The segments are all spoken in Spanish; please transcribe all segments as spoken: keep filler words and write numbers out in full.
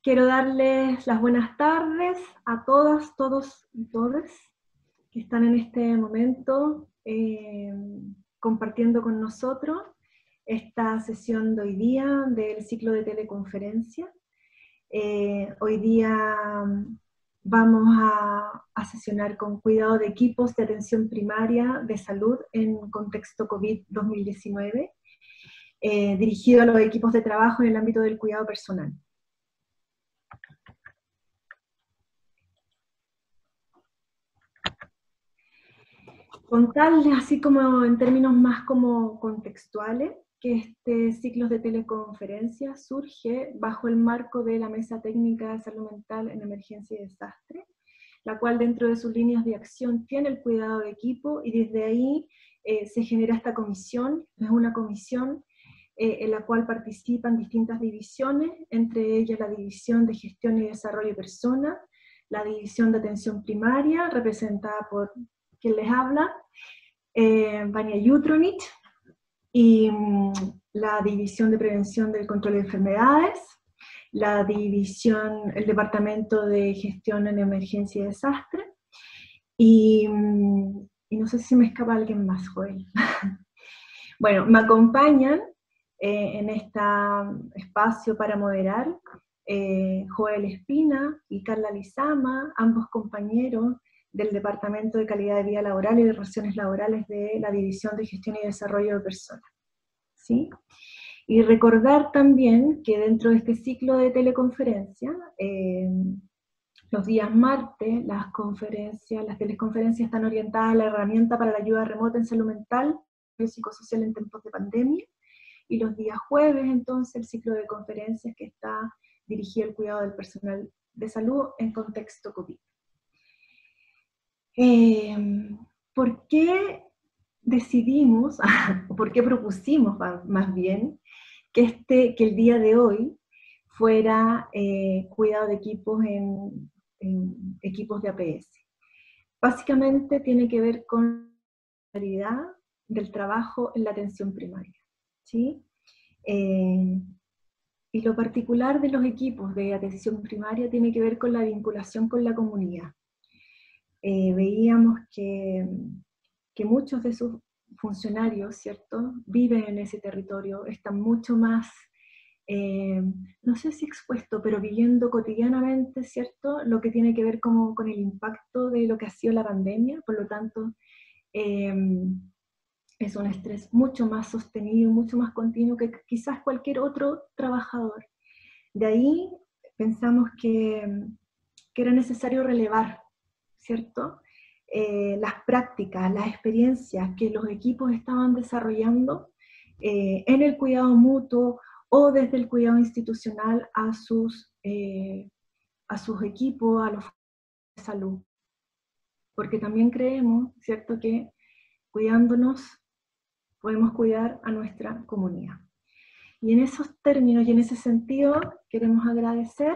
Quiero darles las buenas tardes a todas, todos y todas que están en este momento eh, compartiendo con nosotros esta sesión de hoy día del ciclo de teleconferencia. Eh, hoy día vamos a, a sesionar con cuidado de equipos de atención primaria de salud en contexto COVID dos mil diecinueve, eh, dirigido a los equipos de trabajo en el ámbito del cuidado personal. Contarles, así como en términos más como contextuales, que este ciclo de teleconferencia surge bajo el marco de la Mesa Técnica de Salud Mental en Emergencia y Desastre, la cual dentro de sus líneas de acción tiene el cuidado de equipo, y desde ahí eh, se genera esta comisión. Es una comisión eh, en la cual participan distintas divisiones, entre ellas la División de Gestión y Desarrollo de Personas, la División de Atención Primaria, representada por quien les habla, eh, Vania Jutronich, y um, la División de Prevención del Control de Enfermedades, la división, el Departamento de Gestión en Emergencia y Desastre, y, um, y no sé si me escapa alguien más, Joel. Bueno, me acompañan eh, en este espacio para moderar eh, Joel Espina y Carla Lizama, ambos compañeros del Departamento de Calidad de Vida Laboral y de Relaciones Laborales de la División de Gestión y Desarrollo de Personas. ¿Sí? Y recordar también que dentro de este ciclo de teleconferencia, eh, los días martes, las conferencias, las teleconferencias están orientadas a la herramienta para la ayuda remota en salud mental y psicosocial en tiempos de pandemia, y los días jueves, entonces, el ciclo de conferencias que está dirigido al cuidado del personal de salud en contexto COVID. Eh, ¿Por qué decidimos, o por qué propusimos más bien, que, este, que el día de hoy fuera eh, cuidado de equipos en, en equipos de A P S? Básicamente tiene que ver con la calidad del trabajo en la atención primaria, ¿sí? Eh, y lo particular de los equipos de atención primaria tiene que ver con la vinculación con la comunidad. Eh, veíamos que, que muchos de sus funcionarios, ¿cierto?, viven en ese territorio, están mucho más, eh, no sé si expuestos, pero viviendo cotidianamente, ¿cierto?, lo que tiene que ver como con el impacto de lo que ha sido la pandemia. Por lo tanto, eh, es un estrés mucho más sostenido, mucho más continuo que quizás cualquier otro trabajador. De ahí pensamos que, que era necesario relevar, ¿cierto?, Eh, las prácticas, las experiencias que los equipos estaban desarrollando eh, en el cuidado mutuo o desde el cuidado institucional a sus, eh, a sus equipos, a los de salud. Porque también creemos, ¿cierto?, que cuidándonos podemos cuidar a nuestra comunidad. Y en esos términos y en ese sentido queremos agradecer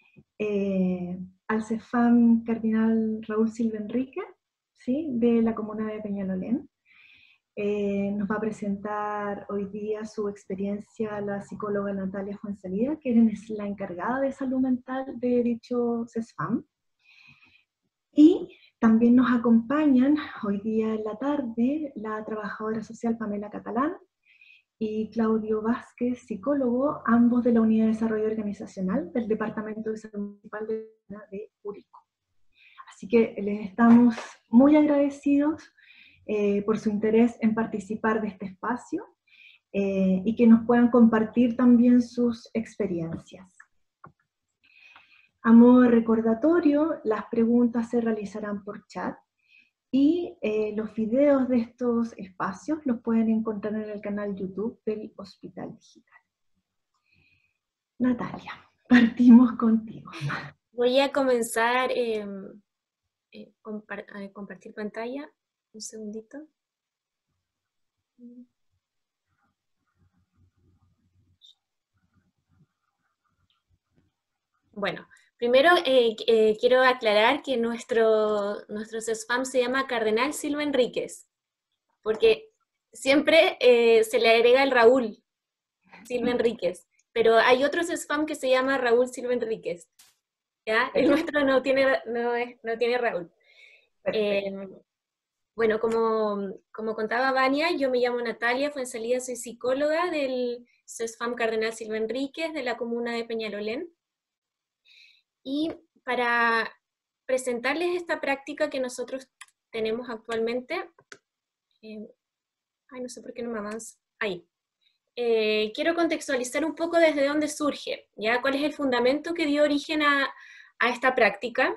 eh, al CEFAM Cardinal Raúl Silva Enrique, ¿sí?, de la comuna de Peñalolén. Eh, nos va a presentar hoy día su experiencia la psicóloga Natalia Fuenzalida, que es la encargada de salud mental de dicho CESFAM. Y también nos acompañan hoy día en la tarde la trabajadora social Pamela Catalán y Claudio Vázquez, psicólogo, ambos de la Unidad de Desarrollo Organizacional del Departamento de Salud Municipal de Curicó. Así que les estamos muy agradecidos eh, por su interés en participar de este espacio eh, y que nos puedan compartir también sus experiencias. A modo de recordatorio, las preguntas se realizarán por chat, y eh, los videos de estos espacios los pueden encontrar en el canal YouTube del Hospital Digital. Natalia, partimos contigo. Voy a comenzar eh, eh, compar a compartir pantalla. Un segundito. Bueno, primero eh, eh, quiero aclarar que nuestro, nuestro CESFAM se llama Cardenal Silva Enríquez, porque siempre eh, se le agrega el Raúl Silva Enríquez. pero hay otro spam que se llama Raúl Silva Enríquez, ¿ya? El nuestro no tiene, no es, no tiene Raúl. Eh, bueno, como, como contaba Vania, yo me llamo Natalia Fuensalida, soy psicóloga del CESFAM Cardenal Silva Enríquez de la comuna de Peñalolén. Y para presentarles esta práctica que nosotros tenemos actualmente, eh, ay, no sé por qué no me avanza, ahí. Eh, quiero contextualizar un poco desde dónde surge, ¿ya? ¿Cuál es el fundamento que dio origen a, a esta práctica?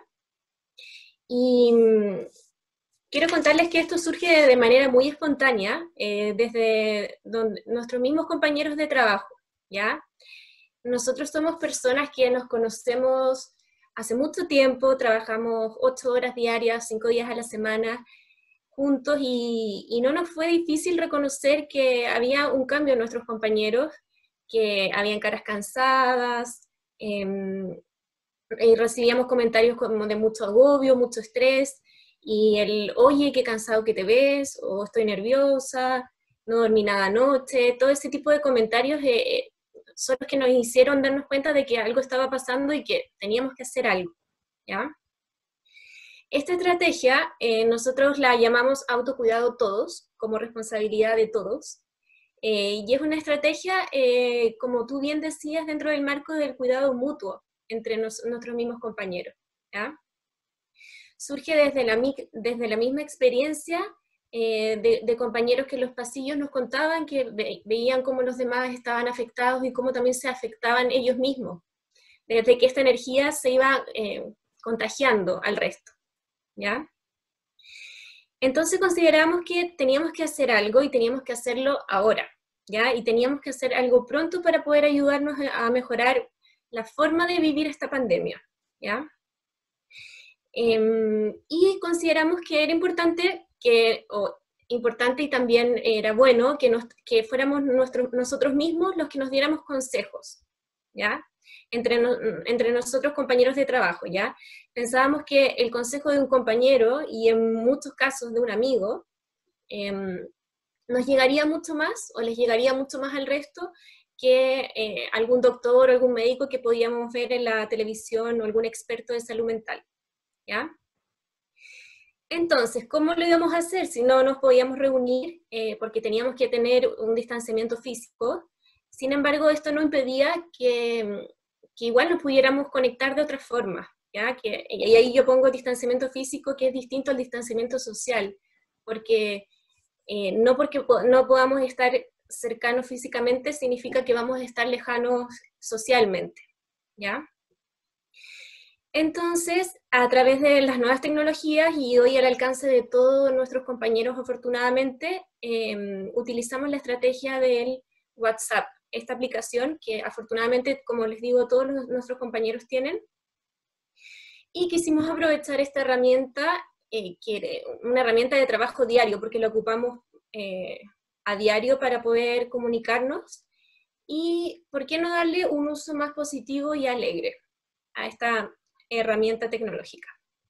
Y mm, quiero contarles que esto surge de manera muy espontánea, eh, desde donde, nuestros mismos compañeros de trabajo, ¿ya? Nosotros somos personas que nos conocemos hace mucho tiempo, trabajamos ocho horas diarias, cinco días a la semana, juntos, y, y no nos fue difícil reconocer que había un cambio en nuestros compañeros, que habían caras cansadas, eh, y recibíamos comentarios como de mucho agobio, mucho estrés, y el, oye, qué cansado que te ves, o estoy nerviosa, no dormí nada anoche, todo ese tipo de comentarios eh, son los que nos hicieron darnos cuenta de que algo estaba pasando y que teníamos que hacer algo, ¿ya? Esta estrategia eh, nosotros la llamamos autocuidado todos, como responsabilidad de todos, eh, y es una estrategia, eh, como tú bien decías, dentro del marco del cuidado mutuo entre nos, nuestros mismos compañeros, ¿ya? Surge desde la, desde la misma experiencia eh, de, de compañeros que en los pasillos nos contaban que ve, veían cómo los demás estaban afectados y cómo también se afectaban ellos mismos, desde que esta energía se iba eh, contagiando al resto, ¿ya? Entonces consideramos que teníamos que hacer algo y teníamos que hacerlo ahora, ¿ya? Y teníamos que hacer algo pronto para poder ayudarnos a mejorar la forma de vivir esta pandemia, ¿ya? Eh, y consideramos que era importante, que, o importante y también era bueno que, nos, que fuéramos nuestro, nosotros mismos los que nos diéramos consejos, ¿ya? Entre, no, entre nosotros compañeros de trabajo, ¿ya? Pensábamos que el consejo de un compañero, y en muchos casos de un amigo, eh, nos llegaría mucho más, o les llegaría mucho más al resto, que eh, algún doctor o algún médico que podíamos ver en la televisión, o algún experto de salud mental, ¿ya? Entonces, ¿cómo lo íbamos a hacer si no nos podíamos reunir? Eh, porque teníamos que tener un distanciamiento físico. Sin embargo, esto no impedía que, que igual nos pudiéramos conectar de otra forma, ¿ya? Que, y ahí yo pongo distanciamiento físico, que es distinto al distanciamiento social, porque eh, no porque no podamos estar cercanos físicamente significa que vamos a estar lejanos socialmente, ¿ya? Entonces, a través de las nuevas tecnologías y hoy al alcance de todos nuestros compañeros, afortunadamente, eh, utilizamos la estrategia del WhatsApp, esta aplicación que afortunadamente, como les digo, todos los, nuestros compañeros tienen, y quisimos aprovechar esta herramienta, eh, que una herramienta de trabajo diario, porque la ocupamos eh, a diario para poder comunicarnos, y ¿por qué no darle un uso más positivo y alegre a esta herramienta tecnológica?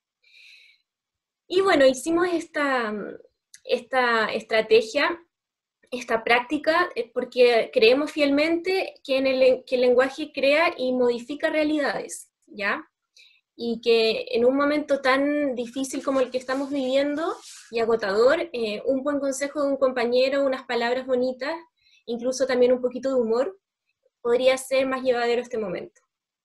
Y bueno, hicimos esta, esta estrategia, esta práctica, porque creemos fielmente que, en el, que el lenguaje crea y modifica realidades, ¿ya? Y que en un momento tan difícil como el que estamos viviendo y agotador, eh, un buen consejo de un compañero, unas palabras bonitas, incluso también un poquito de humor, podría ser más llevadero este momento.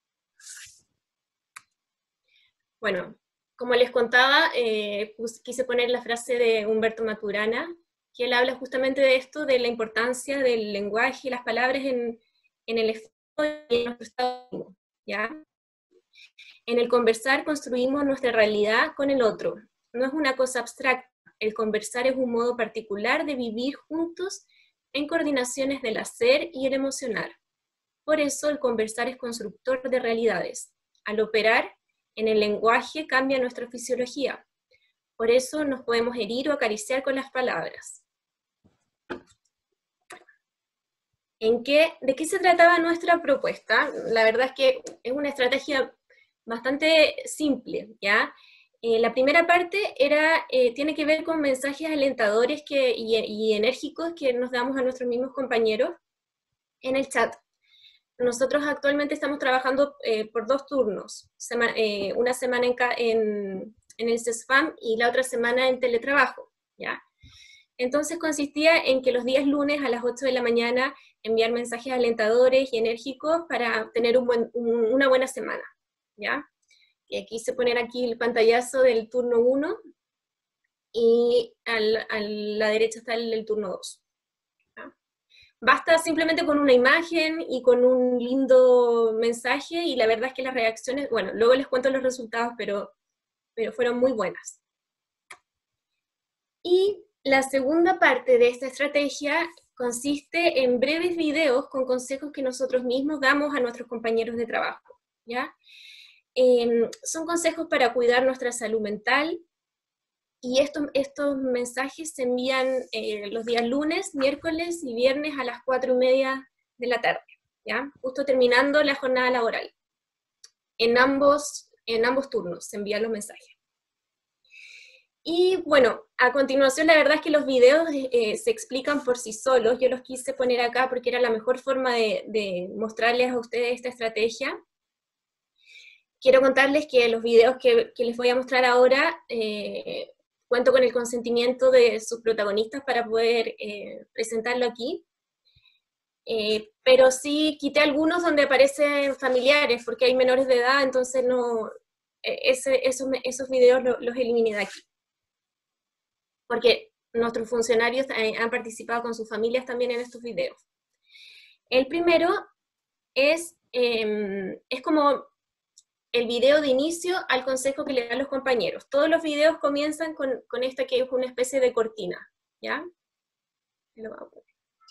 Bueno, como les contaba, eh, pues, quise poner la frase de Humberto Maturana, que él habla justamente de esto, de la importancia del lenguaje y las palabras en, en el estado y en nuestro estado, ¿ya? En el conversar construimos nuestra realidad con el otro. No es una cosa abstracta, el conversar es un modo particular de vivir juntos en coordinaciones del hacer y el emocionar. Por eso el conversar es constructor de realidades. Al operar en el lenguaje cambia nuestra fisiología. Por eso nos podemos herir o acariciar con las palabras. ¿En qué, ¿De qué se trataba nuestra propuesta? La verdad es que es una estrategia bastante simple, ¿ya? Eh, la primera parte era, eh, tiene que ver con mensajes alentadores que, y, y enérgicos que nos damos a nuestros mismos compañeros en el chat. nosotros actualmente estamos trabajando eh, por dos turnos, Sema, eh, una semana en, en, en el CESFAM y la otra semana en teletrabajo, ¿ya? Entonces consistía en que los días lunes a las ocho de la mañana enviar mensajes alentadores y enérgicos para tener un buen, un, una buena semana, ¿ya? Y aquí se pone aquí el pantallazo del turno uno, y al, a la derecha está el, el turno dos. ¿Ya? Basta simplemente con una imagen y con un lindo mensaje, y la verdad es que las reacciones, bueno, luego les cuento los resultados, pero, pero fueron muy buenas. Y la segunda parte de esta estrategia consiste en breves videos con consejos que nosotros mismos damos a nuestros compañeros de trabajo, ¿ya? Eh, son consejos para cuidar nuestra salud mental, y estos, estos mensajes se envían eh, los días lunes, miércoles y viernes a las cuatro y media de la tarde, ¿ya? Justo terminando la jornada laboral. En ambos, en ambos turnos se envían los mensajes. Y bueno, a continuación la verdad es que los videos eh, se explican por sí solos. Yo los quise poner acá porque era la mejor forma de, de mostrarles a ustedes esta estrategia. Quiero contarles que los videos que, que les voy a mostrar ahora, eh, cuento con el consentimiento de sus protagonistas para poder eh, presentarlo aquí. Eh, pero sí quité algunos donde aparecen familiares, porque hay menores de edad, entonces no, ese, esos, esos videos los, los eliminé de aquí. Porque nuestros funcionarios han participado con sus familias también en estos videos. El primero es, eh, es como el video de inicio al consejo que le dan los compañeros. Todos los videos comienzan con, con esta que es una especie de cortina, ¿ya? Lo voy a poner.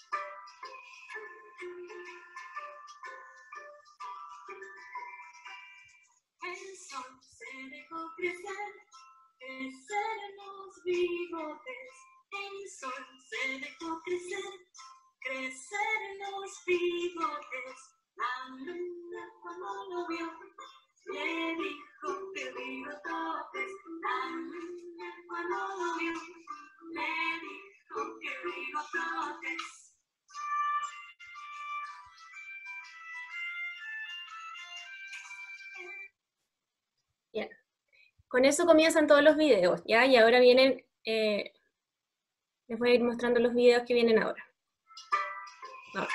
El sol se dejó crecer, crecer en los bigotes. El sol se dejó crecer, crecer en los bigotes. La luna cuando lo vio, le dijo que bigototes. La luna cuando lo vio, le dijo que bigototes. Bien. Con eso comienzan todos los videos, ¿ya? Y ahora vienen, eh, les voy a ir mostrando los videos que vienen ahora. Ahora,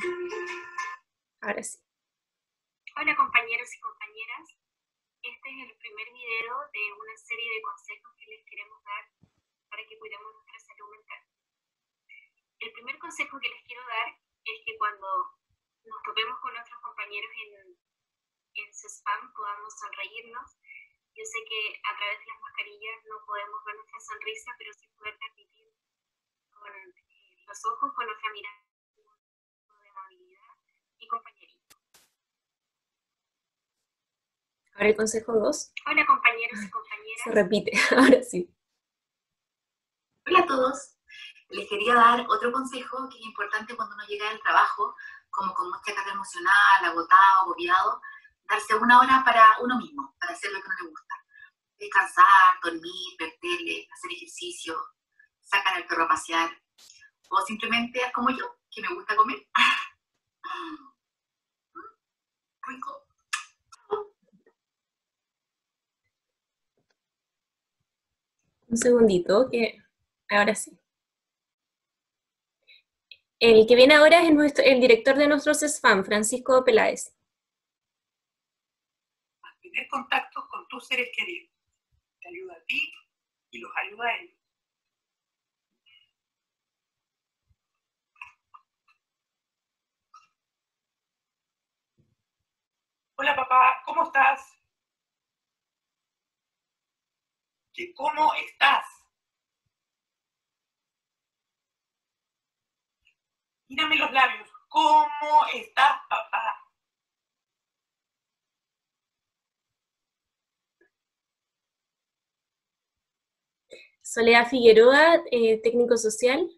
ahora sí. Hola compañeros y compañeras, este es el primer video de una serie de consejos que les queremos dar para que cuidemos nuestra salud mental. El primer consejo que les quiero dar es que cuando nos topemos con nuestros compañeros en, en CESFAM podamos sonreírnos. Yo sé que a través de las mascarillas no podemos ver nuestra sonrisa, pero sí poder transmitir con los ojos, con nuestra mirada, de amabilidad y compañerismo. Ahora el consejo dos. Hola compañeros y compañeras. Se repite, ahora sí. Hola a todos. Les quería dar otro consejo que es importante cuando uno llega del trabajo, como con mucha carga emocional, agotado, agobiado, darse una hora para uno mismo, para hacer lo que uno le gusta. Descansar, dormir, ver tele, hacer ejercicio, sacar al perro a pasear, o simplemente como yo, que me gusta comer. Rico. Un segundito, que ahora sí. El que viene ahora es nuestro, el director de nuestro CESFAM, Francisco Peláez. Mantener contacto con tus seres queridos. Te ayuda a ti y los ayuda a ellos. Hola papá, ¿cómo estás? ¿Qué, ¿Cómo estás? Mírame los labios. ¿Cómo estás, papá? Soledad Figueroa, eh, técnico social.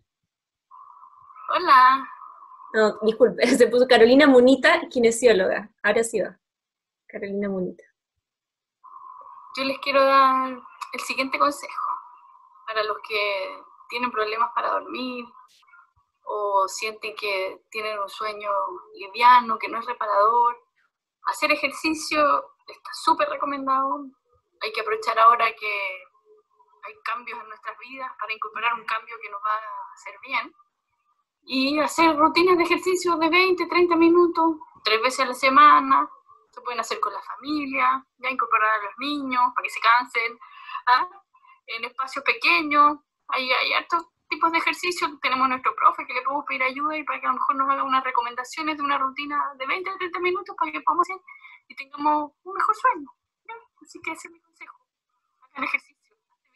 Hola. No, disculpe, se puso Carolina Munita, kinesióloga. Ahora sí va. Carolina Munita. Yo les quiero dar el siguiente consejo para los que tienen problemas para dormir o sienten que tienen un sueño liviano, que no es reparador. Hacer ejercicio está súper recomendado. Hay que aprovechar ahora que hay cambios en nuestras vidas para incorporar un cambio que nos va a hacer bien. Y hacer rutinas de ejercicio de veinte, treinta minutos, tres veces a la semana. Se pueden hacer con la familia, ya incorporar a los niños para que se cansen, ¿ah? En espacios pequeños. Hay, hay hartos tipos de ejercicios. Tenemos nuestro profe que le podemos pedir ayuda y para que a lo mejor nos haga unas recomendaciones de una rutina de veinte a treinta minutos para que podamos hacer y tengamos un mejor sueño, ¿ya? Así que ese es mi consejo. Hagan ejercicio.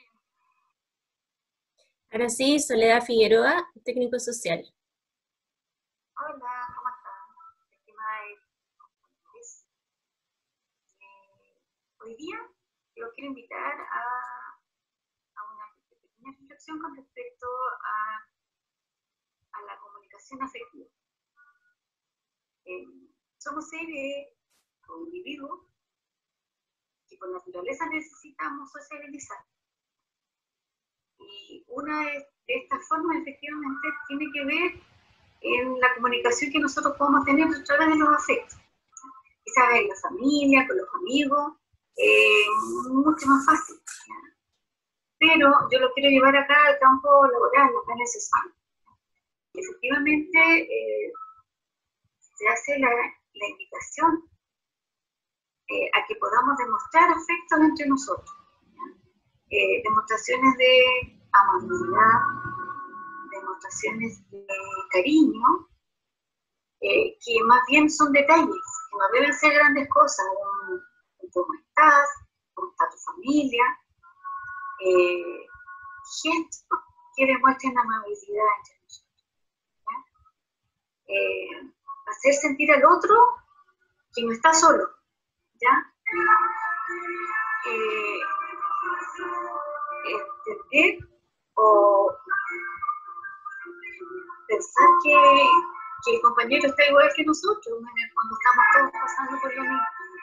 Ahora sí, Soledad Figueroa, técnico social. Hola, ¿cómo están? Estimada compañeros. Eh, hoy día los quiero invitar a, a una pequeña reflexión con respecto a, a la comunicación afectiva. Eh, somos seres o individuos que por naturaleza necesitamos sociabilizar. Y una de estas formas efectivamente tiene que ver en la comunicación que nosotros podemos tener a través de los afectos. Quizás en la familia, con los amigos, eh, mucho más fácil. Pero yo lo quiero llevar acá al campo laboral, acá en el CESFAM. Efectivamente, eh, se hace la, la invitación eh, a que podamos demostrar afectos entre nosotros. Eh, demostraciones de amabilidad, demostraciones de cariño, eh, que más bien son detalles, que no deben ser grandes cosas, un, un cómo estás, cómo está tu familia, eh, gestos que demuestren amabilidad entre nosotros. Eh, hacer sentir al otro que no está solo, ¿ya? Eh, entender o pensar que, que el compañero está igual que nosotros cuando estamos todos pasando por lo mismo.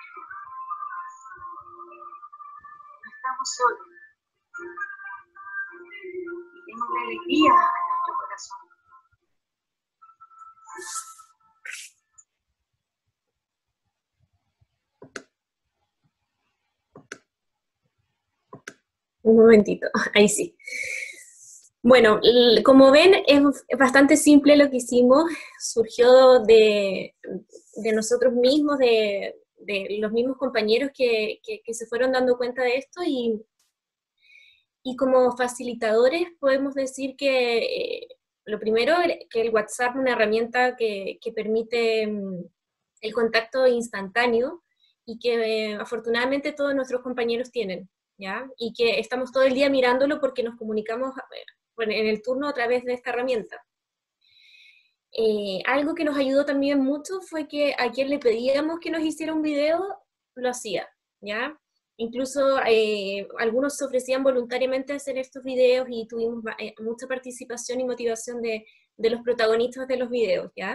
No estamos solos. Y tenemos la alegría en nuestro corazón. Un momentito, ahí sí. Bueno, como ven, es bastante simple lo que hicimos, surgió de, de nosotros mismos, de, de los mismos compañeros que, que, que se fueron dando cuenta de esto, y, y como facilitadores podemos decir que eh, lo primero, que el WhatsApp es una herramienta que, que permite um, el contacto instantáneo, y que eh, afortunadamente todos nuestros compañeros tienen, ¿ya? Y que estamos todo el día mirándolo porque nos comunicamos en el turno a través de esta herramienta. Eh, algo que nos ayudó también mucho fue que a quien le pedíamos que nos hiciera un video, lo hacía, ¿ya? Incluso eh, algunos se ofrecían voluntariamente a hacer estos videos y tuvimos eh, mucha participación y motivación de, de los protagonistas de los videos, ¿ya?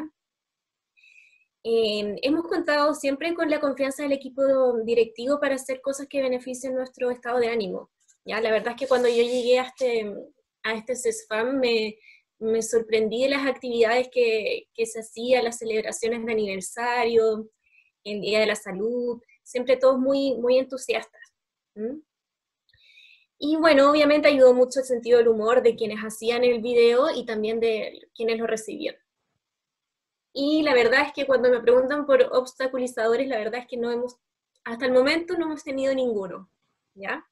Eh, hemos contado siempre con la confianza del equipo directivo para hacer cosas que beneficien nuestro estado de ánimo, ¿ya? La verdad es que cuando yo llegué a este, a este CESFAM me, me sorprendí de las actividades que, que se hacían, las celebraciones de aniversario, el Día de la Salud, siempre todos muy, muy entusiastas. ¿Mm? Y bueno, obviamente ayudó mucho el sentido del humor de quienes hacían el video y también de quienes lo recibían. Y la verdad es que cuando me preguntan por obstaculizadores, la verdad es que no hemos, hasta el momento no hemos tenido ninguno, ¿ya?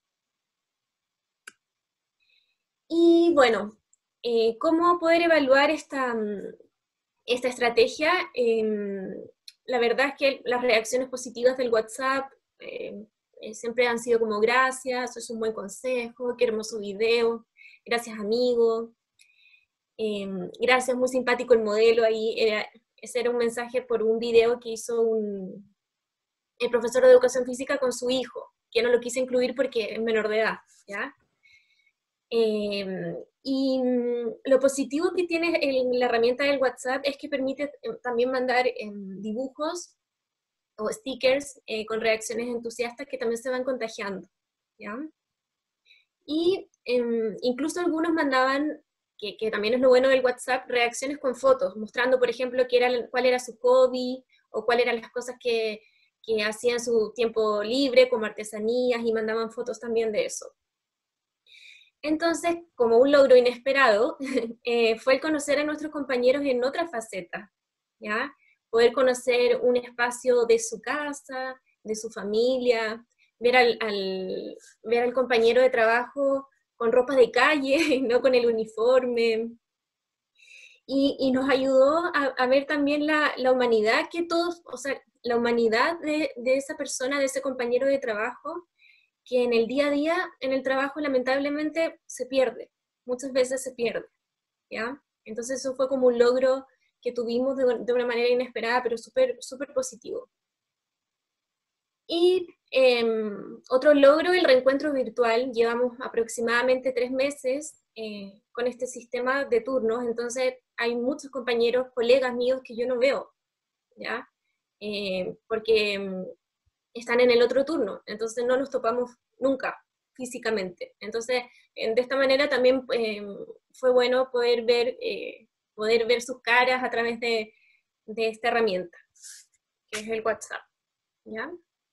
Y bueno, eh, ¿cómo poder evaluar esta, esta estrategia? Eh, la verdad es que las reacciones positivas del WhatsApp eh, siempre han sido como gracias, es un buen consejo, qué hermoso video, gracias amigo, eh, gracias, muy simpático el modelo ahí. Era, ese era un mensaje por un video que hizo un, el profesor de educación física con su hijo, que no lo quise incluir porque es menor de edad, ¿ya? Eh, y lo positivo que tiene el, la herramienta del WhatsApp es que permite también mandar eh, dibujos o stickers eh, con reacciones entusiastas que también se van contagiando, ¿ya? Y eh, incluso algunos mandaban que, que también es lo bueno del WhatsApp, reacciones con fotos, mostrando, por ejemplo, qué era, cuál era su hobby, o cuáles eran las cosas que, que hacían en su tiempo libre, como artesanías, y mandaban fotos también de eso. Entonces, como un logro inesperado, eh, fue el conocer a nuestros compañeros en otra faceta, ¿ya? Poder conocer un espacio de su casa, de su familia, ver al, al, ver al compañero de trabajo con ropa de calle, no con el uniforme. Y, y nos ayudó a, a ver también la, la humanidad que todos, o sea, la humanidad de, de esa persona, de ese compañero de trabajo, que en el día a día, en el trabajo, lamentablemente se pierde, muchas veces se pierde, ¿ya? Entonces eso fue como un logro que tuvimos de, de una manera inesperada, pero súper súper positivo. Y eh, otro logro, el reencuentro virtual. Llevamos aproximadamente tres meses eh, con este sistema de turnos, entonces hay muchos compañeros, colegas míos que yo no veo, ¿ya? Eh, porque están en el otro turno, entonces no nos topamos nunca físicamente. Entonces, de esta manera también eh, fue bueno poder ver, eh, poder ver sus caras a través de, de esta herramienta, que es el WhatsApp, ¿ya?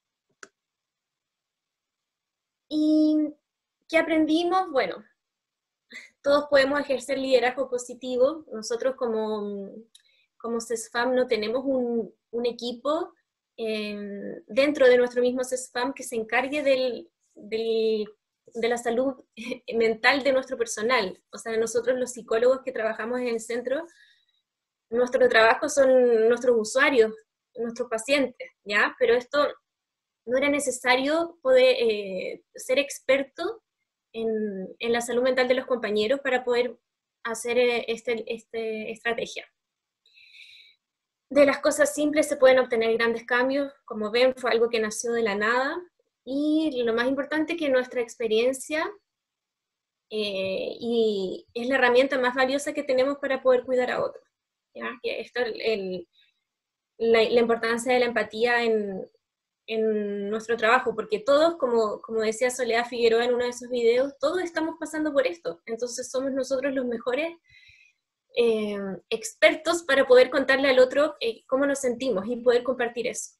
¿Y qué aprendimos? Bueno, todos podemos ejercer liderazgo positivo. Nosotros como, como CESFAM no tenemos un, un equipo eh, dentro de nuestro mismo CESFAM que se encargue del, del, de la salud mental de nuestro personal. O sea, nosotros los psicólogos que trabajamos en el centro, nuestro trabajo son nuestros usuarios, nuestros pacientes, ¿ya? Pero esto no era necesario poder eh, ser experto en, en la salud mental de los compañeros para poder hacer este, este estrategia. De las cosas simples se pueden obtener grandes cambios, como ven fue algo que nació de la nada, y lo más importante es que nuestra experiencia eh, y es la herramienta más valiosa que tenemos para poder cuidar a otros, ¿ya? Que esto, el, la, la importancia de la empatía en, en nuestro trabajo, porque todos, como, como decía Soledad Figueroa en uno de esos videos, todos estamos pasando por esto, entonces somos nosotros los mejores eh, expertos para poder contarle al otro eh, cómo nos sentimos y poder compartir eso.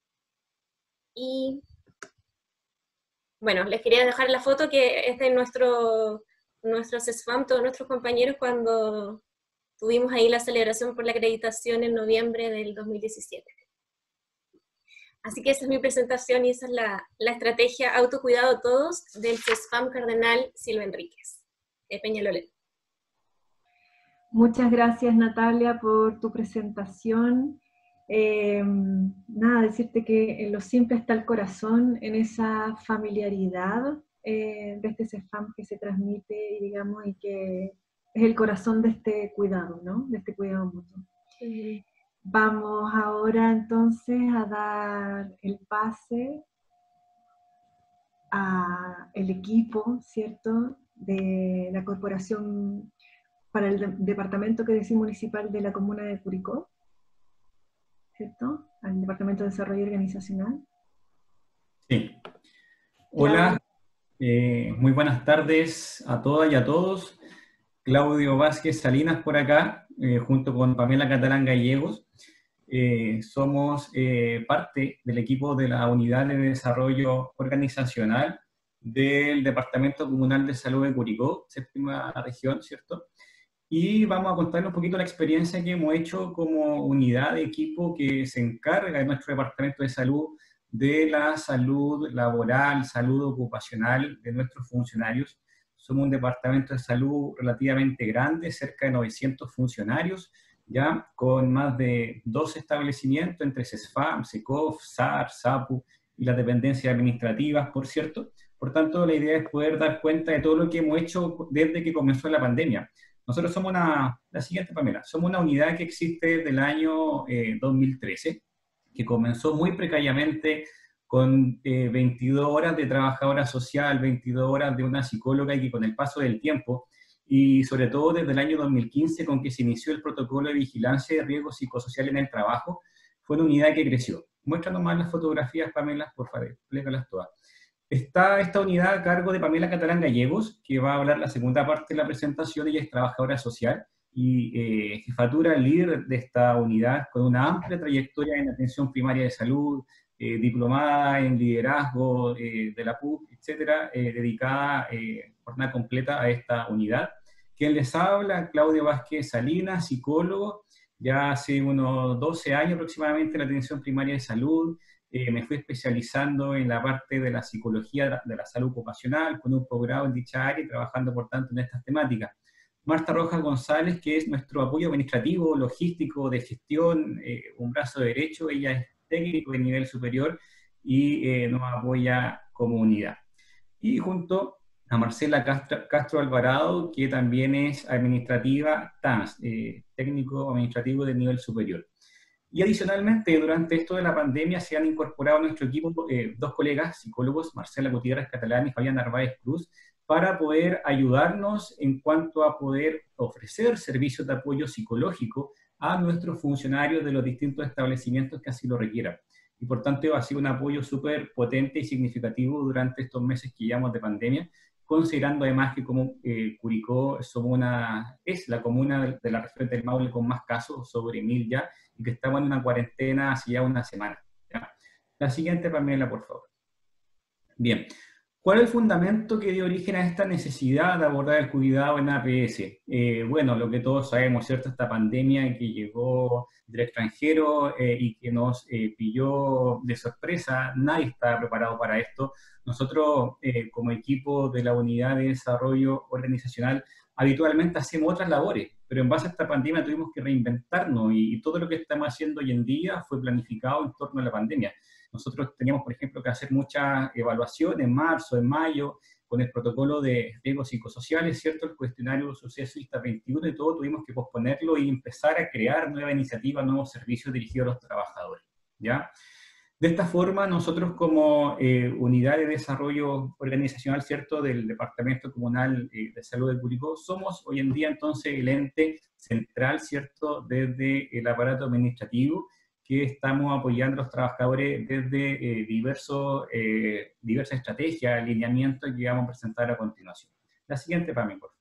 Y bueno, les quería dejar la foto que es de nuestro, nuestro CESFAM, todos nuestros compañeros, cuando tuvimos ahí la celebración por la acreditación en noviembre del dos mil diecisiete. Así que esa es mi presentación y esa es la, la estrategia Autocuidado Todos del CESFAM Cardenal Silva Enríquez, de Peñalolén. Muchas gracias, Natalia, por tu presentación. Eh, nada, decirte que en lo simple está el corazón, en esa familiaridad eh, de este CESFAM que se transmite, y digamos, y que es el corazón de este cuidado, ¿no? De este cuidado mutuo. Sí. Vamos ahora entonces a dar el pase al equipo, ¿cierto?, de la Corporación para el de Departamento que decimos municipal de la Comuna de Curicó, ¿cierto?, al Departamento de Desarrollo Organizacional. Sí. Hola, eh, muy buenas tardes a todas y a todos. Claudio Vázquez Salinas por acá, eh, junto con Pamela Catalán Gallegos. Eh, somos eh, parte del equipo de la Unidad de Desarrollo Organizacional del Departamento Comunal de Salud de Curicó, séptima región, ¿cierto? Y vamos a contarles un poquito la experiencia que hemos hecho como unidad de equipo que se encarga de nuestro Departamento de Salud de la salud laboral, salud ocupacional de nuestros funcionarios. Somos un departamento de salud relativamente grande, cerca de novecientos funcionarios, ya con más de doce establecimientos entre CESFAM, SECOF, SAR, SAPU y las dependencias administrativas, por cierto. Por tanto, la idea es poder dar cuenta de todo lo que hemos hecho desde que comenzó la pandemia. Nosotros somos una, la siguiente Pamela, somos una unidad que existe desde el año eh, dos mil trece, que comenzó muy precariamente con eh, veintidós horas de trabajadora social, veintidós horas de una psicóloga, y que con el paso del tiempo, y sobre todo desde el año dos mil quince, con que se inició el protocolo de vigilancia de riesgos psicosociales en el trabajo, fue una unidad que creció. Muéstranos más las fotografías, Pamela, por favor, plégalas todas. Está esta unidad a cargo de Pamela Catalán Gallegos, que va a hablar la segunda parte de la presentación. Ella es trabajadora social y eh, jefatura líder de esta unidad, con una amplia trayectoria en atención primaria de salud, eh, diplomada en liderazgo eh, de la P U C, etcétera, eh, dedicada eh, jornada completa a esta unidad. Quien les habla, Claudio Vázquez Salinas, psicólogo, ya hace unos doce años aproximadamente en la atención primaria de salud. Eh, me fui especializando en la parte de la psicología de la salud ocupacional, con un posgrado en dicha área y trabajando, por tanto, en estas temáticas. Marta Rojas González, que es nuestro apoyo administrativo, logístico, de gestión, eh, un brazo derecho. Ella es técnico de nivel superior y eh, nos apoya como unidad. Y junto a Marcela Castro, Castro Alvarado, que también es administrativa T A N S, eh, técnico administrativo de nivel superior. Y adicionalmente, durante esto de la pandemia, se han incorporado a nuestro equipo eh, dos colegas psicólogos, Marcela Gutiérrez Catalán y Fabián Narváez Cruz, para poder ayudarnos en cuanto a poder ofrecer servicios de apoyo psicológico a nuestros funcionarios de los distintos establecimientos que así lo requieran. Y por tanto ha sido un apoyo súper potente y significativo durante estos meses que llevamos de pandemia, considerando además que como eh, Curicó somos una, es la comuna de, de la región del Maule con más casos, sobre mil ya, y que estamos en una cuarentena hace ya una semana. ¿Ya? La siguiente, Pamela, por favor. Bien. ¿Cuál es el fundamento que dio origen a esta necesidad de abordar el cuidado en A P S? Eh, bueno, lo que todos sabemos, ¿cierto? Esta pandemia que llegó del extranjero eh, y que nos eh, pilló de sorpresa, nadie estaba preparado para esto. Nosotros, eh, como equipo de la Unidad de Desarrollo Organizacional, habitualmente hacemos otras labores, pero en base a esta pandemia tuvimos que reinventarnos y, y todo lo que estamos haciendo hoy en día fue planificado en torno a la pandemia. Nosotros teníamos, por ejemplo, que hacer mucha evaluación en marzo, en mayo, con el protocolo de riesgos psicosociales, ¿cierto? El cuestionario Suceso I S T A veintiuno y todo, tuvimos que posponerlo y empezar a crear nuevas iniciativas, nuevos servicios dirigidos a los trabajadores, ¿ya? De esta forma, nosotros como eh, Unidad de Desarrollo Organizacional, ¿cierto?, del Departamento Comunal eh, de Salud de Curicó, somos hoy en día entonces el ente central, ¿cierto?, desde el aparato administrativo, que estamos apoyando a los trabajadores desde eh, diversos, eh, diversas estrategias, alineamientos que vamos a presentar a continuación. La siguiente, para mí, por favor.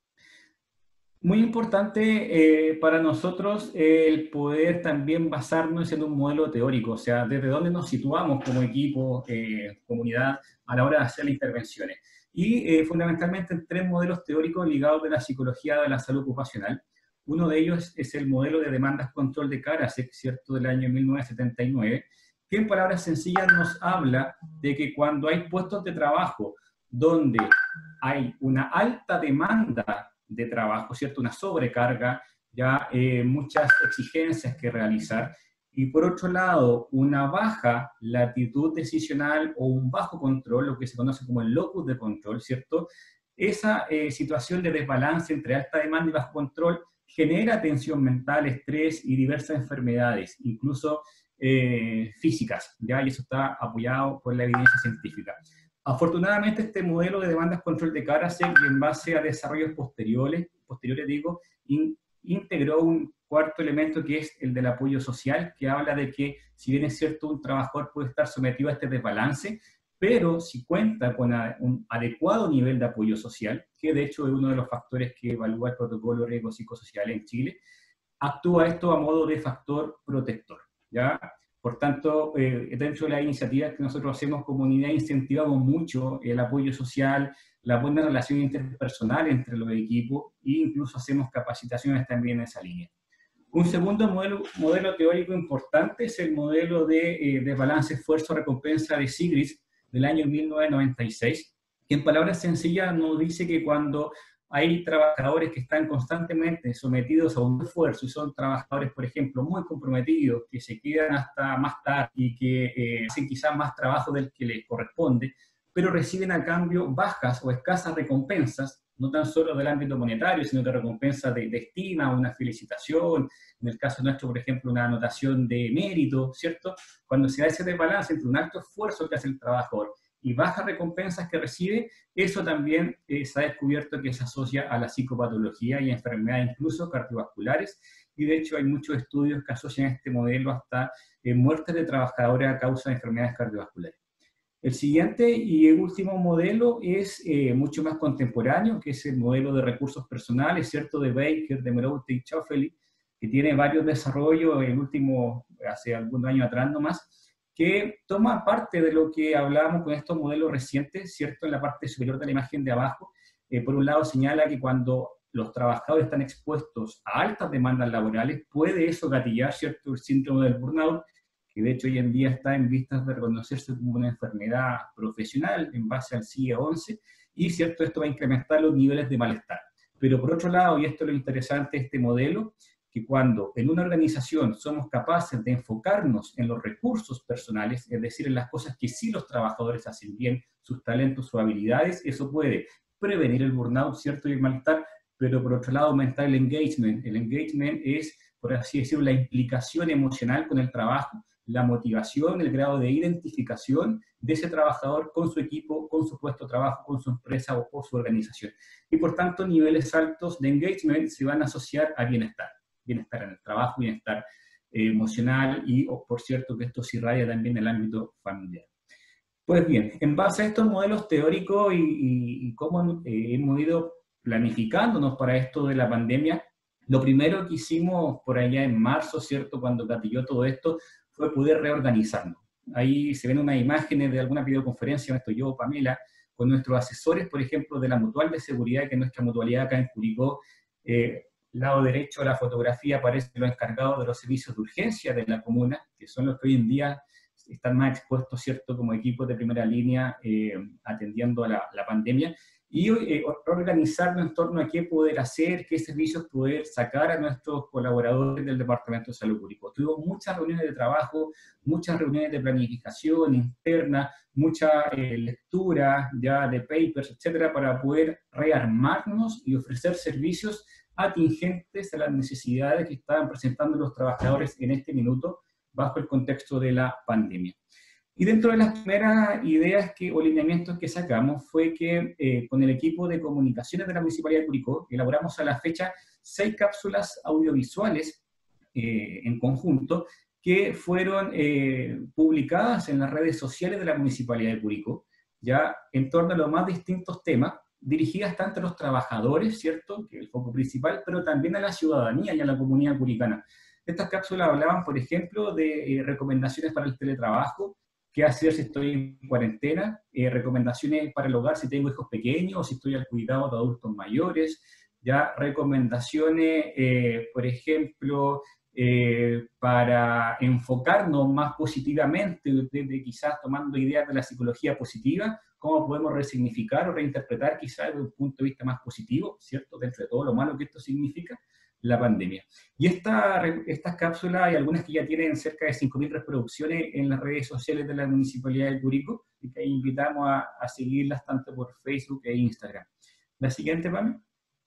Muy importante eh, para nosotros eh, el poder también basarnos en un modelo teórico, o sea, desde dónde nos situamos como equipo, eh, comunidad, a la hora de hacer las intervenciones. Y eh, fundamentalmente en tres modelos teóricos ligados de la psicología de la salud ocupacional. Uno de ellos es el modelo de demandas control de Karasek, ¿cierto?, del año mil novecientos setenta y nueve, que en palabras sencillas nos habla de que cuando hay puestos de trabajo donde hay una alta demanda de trabajo, ¿cierto?, una sobrecarga, ya eh, muchas exigencias que realizar, y por otro lado, una baja latitud decisional o un bajo control, lo que se conoce como el locus de control, ¿cierto?, esa eh, situación de desbalance entre alta demanda y bajo control genera tensión mental, estrés y diversas enfermedades, incluso eh, físicas, ¿ya? Y eso está apoyado por la evidencia científica. Afortunadamente, este modelo de demandas control de Karasek, en base a desarrollos posteriores, posteriores digo, in, integró un cuarto elemento que es el del apoyo social, que habla de que, si bien es cierto, un trabajador puede estar sometido a este desbalance, pero si cuenta con un adecuado nivel de apoyo social, que de hecho es uno de los factores que evalúa el protocolo de riesgos psicosociales en Chile, actúa esto a modo de factor protector, ¿ya? Por tanto, eh, dentro de las iniciativas que nosotros hacemos como unidad, incentivamos mucho el apoyo social, la buena relación interpersonal entre los equipos, e incluso hacemos capacitaciones también en esa línea. Un segundo modelo, modelo teórico importante es el modelo de, eh, de balance esfuerzo-recompensa de Sigris, del año mil novecientos noventa y seis, que en palabras sencillas nos dice que cuando hay trabajadores que están constantemente sometidos a un esfuerzo y son trabajadores, por ejemplo, muy comprometidos, que se quedan hasta más tarde y que eh, hacen quizás más trabajo del que les corresponde, pero reciben a cambio bajas o escasas recompensas, no tan solo del ámbito monetario, sino de recompensas de, de estima, una felicitación, en el caso nuestro, por ejemplo, una anotación de mérito, ¿cierto? Cuando se da ese desbalance entre un alto esfuerzo que hace el trabajador y bajas recompensas que recibe, eso también eh, se ha descubierto que se asocia a la psicopatología y a enfermedades incluso cardiovasculares, y de hecho hay muchos estudios que asocian este modelo hasta eh, muertes de trabajadores a causa de enfermedades cardiovasculares. El siguiente y el último modelo es eh, mucho más contemporáneo, que es el modelo de recursos personales, ¿cierto?, de Baker, de Meroute y Schoeffele, que tiene varios desarrollos, el último hace algunos años atrás nomás, que toma parte de lo que hablábamos con estos modelos recientes, ¿cierto?, en la parte superior de la imagen de abajo. Eh, por un lado señala que cuando los trabajadores están expuestos a altas demandas laborales, puede eso gatillar, ¿cierto?, el síndrome del burnout, que de hecho hoy en día está en vistas de reconocerse como una enfermedad profesional en base al C I E once, y cierto, esto va a incrementar los niveles de malestar. Pero por otro lado, y esto es lo interesante de este modelo, que cuando en una organización somos capaces de enfocarnos en los recursos personales, es decir, en las cosas que sí los trabajadores hacen bien, sus talentos, sus habilidades, eso puede prevenir el burnout, ¿cierto?, y el malestar, pero por otro lado aumentar el engagement. El engagement es, por así decirlo, la implicación emocional con el trabajo, la motivación, el grado de identificación de ese trabajador con su equipo, con su puesto de trabajo, con su empresa o con su organización. Y por tanto, niveles altos de engagement se van a asociar a bienestar. Bienestar en el trabajo, bienestar eh, emocional y, oh, por cierto, que esto se irradia también en el ámbito familiar. Pues bien, en base a estos modelos teóricos y, y, y cómo eh, hemos ido planificándonos para esto de la pandemia, lo primero que hicimos por allá en marzo, ¿cierto?, cuando gatilló todo esto, fue poder reorganizarnos. Ahí se ven unas imágenes de alguna videoconferencia, esto yo, Pamela, con nuestros asesores, por ejemplo, de la Mutual de Seguridad, que es nuestra mutualidad acá en Curicó. Eh, lado derecho de la fotografía aparecen los encargados de los servicios de urgencia de la comuna, que son los que hoy en día están más expuestos, ¿cierto?, como equipos de primera línea eh, atendiendo a la, la pandemia, y eh, organizarnos en torno a qué poder hacer, qué servicios poder sacar a nuestros colaboradores del Departamento de Salud Curicó. Tuvimos muchas reuniones de trabajo, muchas reuniones de planificación interna, mucha eh, lectura ya de papers, etcétera, para poder rearmarnos y ofrecer servicios atingentes a las necesidades que estaban presentando los trabajadores en este minuto bajo el contexto de la pandemia. Y dentro de las primeras ideas que, o lineamientos que sacamos fue que eh, con el equipo de comunicaciones de la Municipalidad de Curicó elaboramos a la fecha seis cápsulas audiovisuales eh, en conjunto que fueron eh, publicadas en las redes sociales de la Municipalidad de Curicó, ya en torno a los más distintos temas, dirigidas tanto a los trabajadores, ¿cierto?, que es el foco principal, pero también a la ciudadanía y a la comunidad curicana. Estas cápsulas hablaban, por ejemplo, de eh, recomendaciones para el teletrabajo, qué hacer si estoy en cuarentena, eh, recomendaciones para el hogar si tengo hijos pequeños o si estoy al cuidado de adultos mayores, ya recomendaciones, eh, por ejemplo, eh, para enfocarnos más positivamente, desde quizás tomando ideas de la psicología positiva, cómo podemos resignificar o reinterpretar quizás desde un punto de vista más positivo, ¿cierto?, dentro de todo lo malo que esto significa, la pandemia. Y esta, estas cápsulas, hay algunas que ya tienen cerca de cinco mil reproducciones en las redes sociales de la Municipalidad de Curicó, y que invitamos a, a seguirlas tanto por Facebook e Instagram. La siguiente, Pam.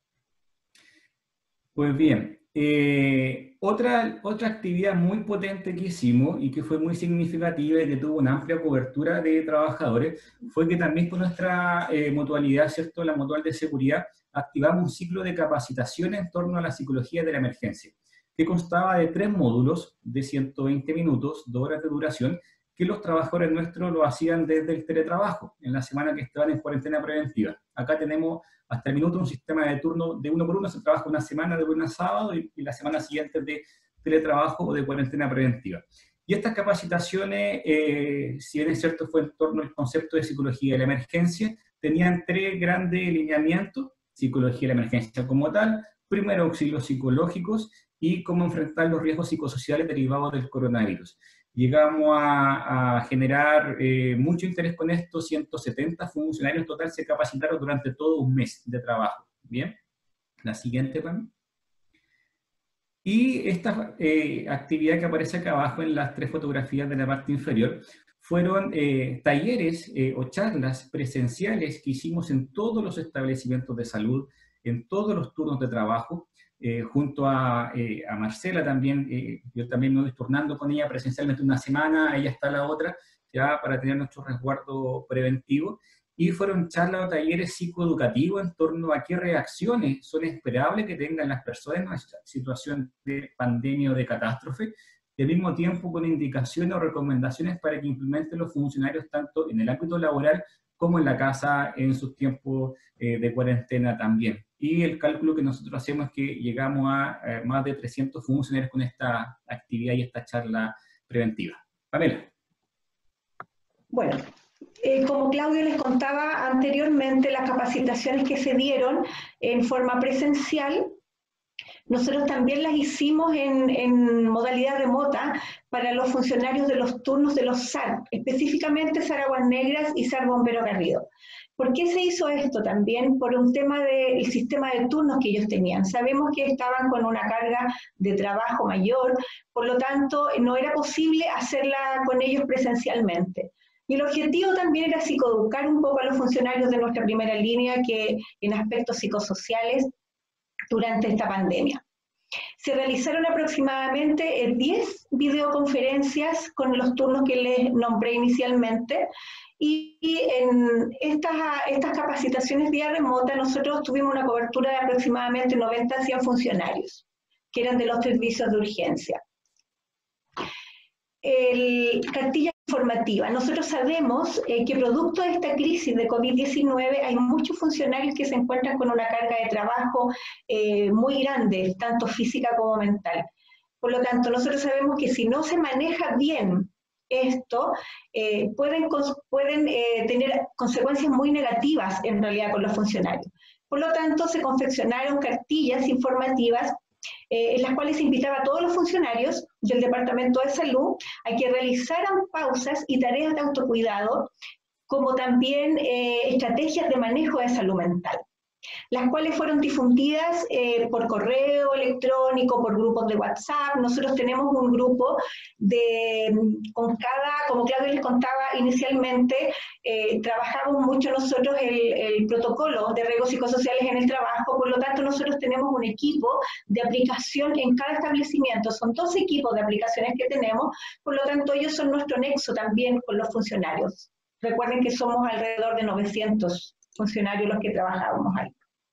Pues bien, eh, otra, otra actividad muy potente que hicimos y que fue muy significativa y que tuvo una amplia cobertura de trabajadores fue que también con nuestra eh, mutualidad, ¿cierto?, la Mutual de Seguridad, activamos un ciclo de capacitación en torno a la psicología de la emergencia, que constaba de tres módulos de ciento veinte minutos, dos horas de duración, que los trabajadores nuestros lo hacían desde el teletrabajo, en la semana que estaban en cuarentena preventiva. Acá tenemos hasta el minuto un sistema de turno de uno por uno, se trabaja una semana de lunes a sábado y, y la semana siguiente de teletrabajo o de cuarentena preventiva. Y estas capacitaciones, eh, si bien es cierto fue en torno al concepto de psicología de la emergencia, tenían tres grandes lineamientos: psicología de la emergencia como tal, primeros auxilios psicológicos y cómo enfrentar los riesgos psicosociales derivados del coronavirus. Llegamos a, a generar eh, mucho interés con esto, ciento setenta funcionarios total se capacitaron durante todo un mes de trabajo. Bien, la siguiente, Pam. Y esta eh, actividad que aparece acá abajo en las tres fotografías de la parte inferior, fueron eh, talleres eh, o charlas presenciales que hicimos en todos los establecimientos de salud, en todos los turnos de trabajo, eh, junto a, eh, a Marcela también. Eh, yo también me voy turnando con ella presencialmente una semana, ella está la otra, ya para tener nuestro resguardo preventivo. Y fueron charlas o talleres psicoeducativos en torno a qué reacciones son esperables que tengan las personas en una situación de pandemia o de catástrofe, y al mismo tiempo con indicaciones o recomendaciones para que implementen los funcionarios tanto en el ámbito laboral como en la casa en sus tiempos eh, de cuarentena también. Y el cálculo que nosotros hacemos es que llegamos a eh, más de trescientos funcionarios con esta actividad y esta charla preventiva. Pamela. Bueno, eh, como Claudio les contaba anteriormente, las capacitaciones que se dieron en forma presencial, nosotros también las hicimos en, en modalidad remota para los funcionarios de los turnos de los S A R, específicamente S A R Aguas Negras y S A R Bombero Garrido. ¿Por qué se hizo esto también? Por un tema del sistema de turnos que ellos tenían. Sabemos que estaban con una carga de trabajo mayor, por lo tanto no era posible hacerla con ellos presencialmente. Y el objetivo también era psicoeducar un poco a los funcionarios de nuestra primera línea que en aspectos psicosociales durante esta pandemia. Se realizaron aproximadamente diez videoconferencias con los turnos que les nombré inicialmente, y en estas, estas capacitaciones vía remota nosotros tuvimos una cobertura de aproximadamente noventa a cien funcionarios, que eran de los servicios de urgencia. El, cartilla informativa. Nosotros sabemos eh, que producto de esta crisis de COVID diecinueve hay muchos funcionarios que se encuentran con una carga de trabajo eh, muy grande, tanto física como mental. Por lo tanto, nosotros sabemos que si no se maneja bien esto, eh, pueden, pueden eh, tener consecuencias muy negativas en realidad con los funcionarios. Por lo tanto, se confeccionaron cartillas informativas Eh, en las cuales se invitaba a todos los funcionarios del Departamento de Salud a que realizaran pausas y tareas de autocuidado, como también eh, estrategias de manejo de salud mental, las cuales fueron difundidas eh, por correo electrónico, por grupos de WhatsApp. Nosotros tenemos un grupo de, con cada, como Claudio les contaba inicialmente, eh, trabajamos mucho nosotros el, el protocolo de riesgos psicosociales en el trabajo, por lo tanto nosotros tenemos un equipo de aplicación en cada establecimiento, son dos equipos de aplicaciones que tenemos, por lo tanto ellos son nuestro nexo también con los funcionarios. Recuerden que somos alrededor de novecientos funcionarios los que trabajábamos ahí.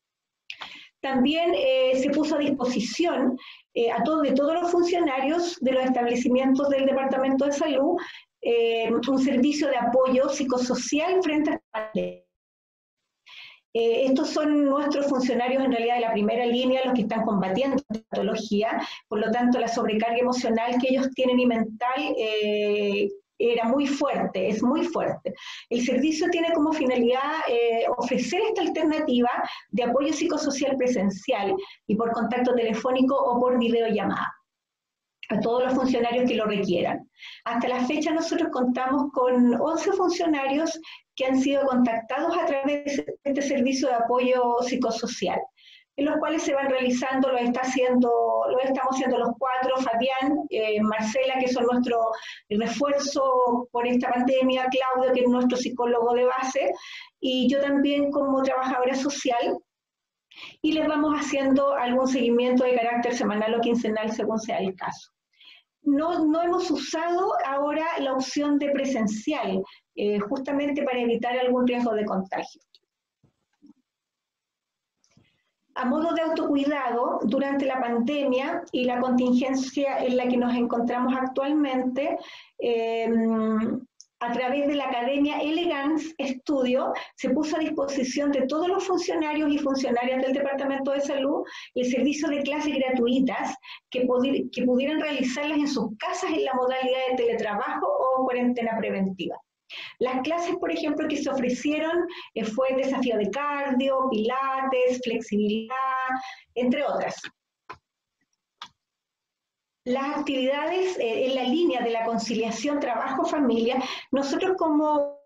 También eh, se puso a disposición eh, a todo, de todos los funcionarios de los establecimientos del Departamento de Salud eh, un servicio de apoyo psicosocial frente a la pandemia. Eh, estos son nuestros funcionarios en realidad de la primera línea, los que están combatiendo esta patología, por lo tanto la sobrecarga emocional que ellos tienen y mental eh, era muy fuerte, es muy fuerte. El servicio tiene como finalidad eh, ofrecer esta alternativa de apoyo psicosocial presencial y por contacto telefónico o por videollamada a todos los funcionarios que lo requieran. Hasta la fecha nosotros contamos con once funcionarios que han sido contactados a través de este servicio de apoyo psicosocial, en los cuales se van realizando, lo, está haciendo, lo estamos haciendo los cuatro, Fabián, eh, Marcela, que son nuestro refuerzo por esta pandemia, Claudio, que es nuestro psicólogo de base, y yo también como trabajadora social, y les vamos haciendo algún seguimiento de carácter semanal o quincenal según sea el caso. No, no hemos usado ahora la opción de presencial, eh, justamente para evitar algún riesgo de contagio. A modo de autocuidado, durante la pandemia y la contingencia en la que nos encontramos actualmente, eh, a través de la Academia Elegance Studio, se puso a disposición de todos los funcionarios y funcionarias del Departamento de Salud el servicio de clases gratuitas que, que pudieran realizarlas en sus casas en la modalidad de teletrabajo o cuarentena preventiva. Las clases, por ejemplo, que se ofrecieron eh, fue el desafío de cardio, pilates, flexibilidad, entre otras. Las actividades eh, en la línea de la conciliación trabajo-familia, nosotros como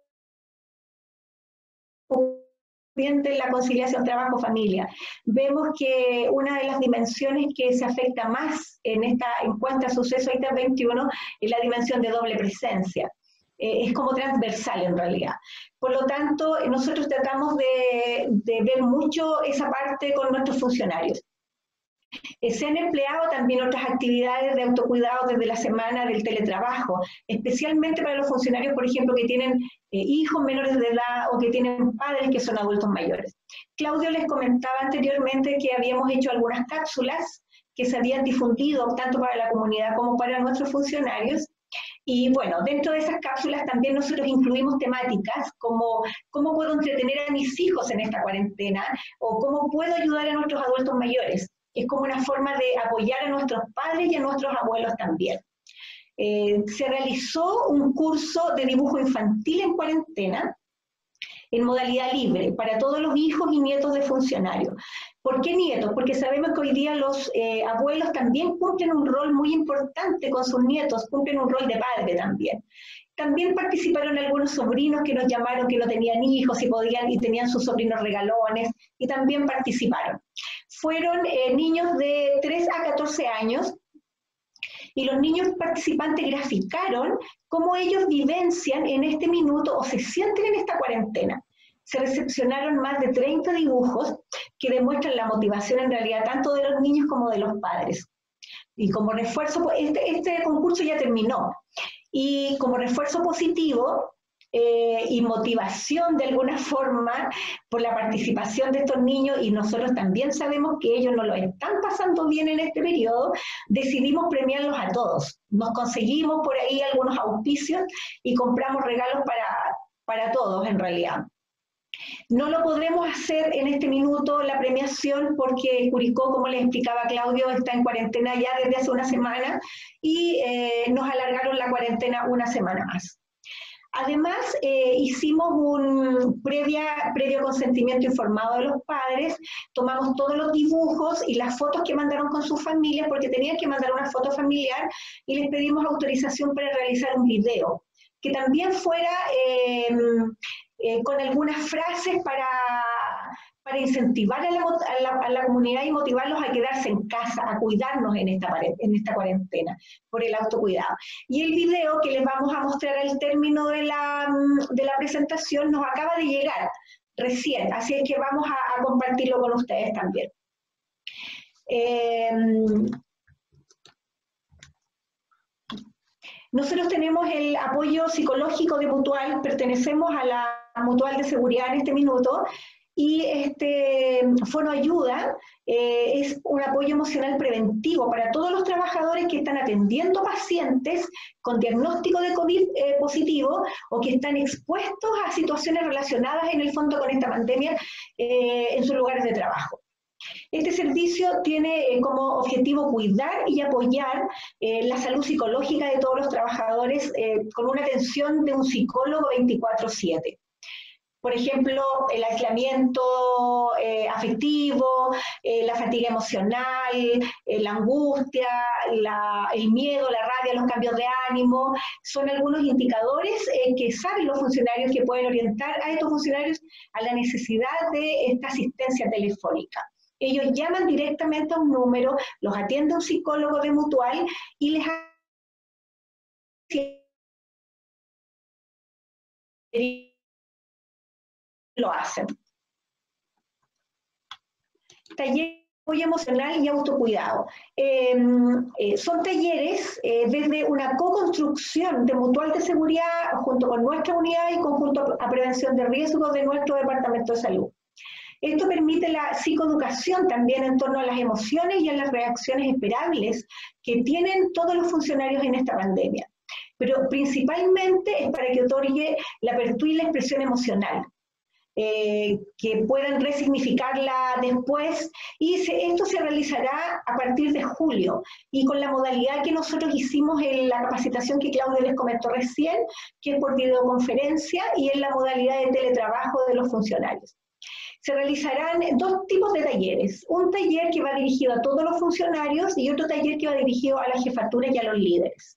de la conciliación trabajo-familia, vemos que una de las dimensiones que se afecta más en esta encuesta suceso I T veintiuno es la dimensión de doble presencia. Eh, es como transversal en realidad. Por lo tanto, nosotros tratamos de, de ver mucho esa parte con nuestros funcionarios. Eh, se han empleado también otras actividades de autocuidado desde la semana del teletrabajo, especialmente para los funcionarios, por ejemplo, que tienen eh, hijos menores de edad o que tienen padres que son adultos mayores. Claudio les comentaba anteriormente que habíamos hecho algunas cápsulas que se habían difundido tanto para la comunidad como para nuestros funcionarios. Y bueno, dentro de esas cápsulas también nosotros incluimos temáticas como cómo puedo entretener a mis hijos en esta cuarentena o cómo puedo ayudar a nuestros adultos mayores. Es como una forma de apoyar a nuestros padres y a nuestros abuelos también. Eh, se realizó un curso de dibujo infantil en cuarentena, en modalidad libre, para todos los hijos y nietos de funcionarios. ¿Por qué nietos? Porque sabemos que hoy día los eh, abuelos también cumplen un rol muy importante con sus nietos, cumplen un rol de padre también. También participaron algunos sobrinos que nos llamaron que no tenían hijos y podían y tenían sus sobrinos regalones, y también participaron. Fueron eh, niños de tres a catorce años, y los niños participantes graficaron cómo ellos vivencian en este minuto o se sienten en esta cuarentena. Se recepcionaron más de treinta dibujos que demuestran la motivación en realidad tanto de los niños como de los padres. Y como refuerzo, este, este concurso ya terminó, y como refuerzo positivo eh, y motivación de alguna forma por la participación de estos niños, y nosotros también sabemos que ellos no lo están pasando bien en este periodo, decidimos premiarlos a todos. Nos conseguimos por ahí algunos auspicios y compramos regalos para, para todos en realidad. No lo podremos hacer en este minuto la premiación porque Curicó, como les explicaba Claudio, está en cuarentena ya desde hace una semana y eh, nos alargaron la cuarentena una semana más. Además, eh, hicimos un previa, previo consentimiento informado de los padres, tomamos todos los dibujos y las fotos que mandaron con sus familias, porque tenían que mandar una foto familiar, y les pedimos autorización para realizar un video, que también fuera eh, eh, con algunas frases para, para incentivar a la, a, la, a la comunidad y motivarlos a quedarse en casa, a cuidarnos en esta, en esta cuarentena, por el autocuidado. Y el video que les vamos a mostrar al término de la, de la presentación nos acaba de llegar recién, así es que vamos a, a compartirlo con ustedes también. Eh, Nosotros tenemos el apoyo psicológico de Mutual, pertenecemos a la Mutual de Seguridad en este minuto, y este Fono Ayuda eh, es un apoyo emocional preventivo para todos los trabajadores que están atendiendo pacientes con diagnóstico de COVID eh, positivo o que están expuestos a situaciones relacionadas en el fondo con esta pandemia eh, en sus lugares de trabajo. Este servicio tiene eh, como objetivo cuidar y apoyar eh, la salud psicológica de todos los trabajadores eh, con una atención de un psicólogo veinticuatro siete. Por ejemplo, el aislamiento eh, afectivo, eh, la fatiga emocional, eh, la angustia, la, el miedo, la rabia, los cambios de ánimo, son algunos indicadores eh, que saben los funcionarios que pueden orientar a estos funcionarios a la necesidad de esta asistencia telefónica. Ellos llaman directamente a un número, los atiende un psicólogo de Mutual y les lo hacen. Taller de apoyo emocional y autocuidado. Eh, eh, son talleres eh, desde una co-construcción de Mutual de Seguridad junto con nuestra unidad y conjunto a prevención de riesgos de nuestro Departamento de Salud. Esto permite la psicoeducación también en torno a las emociones y a las reacciones esperables que tienen todos los funcionarios en esta pandemia. Pero principalmente es para que otorgue la apertura y la expresión emocional, eh, que puedan resignificarla después, y se, esto se realizará a partir de julio, y con la modalidad que nosotros hicimos en la capacitación que Claudia les comentó recién, que es por videoconferencia, y en la modalidad de teletrabajo de los funcionarios. Se realizarán dos tipos de talleres, un taller que va dirigido a todos los funcionarios y otro taller que va dirigido a la jefatura y a los líderes.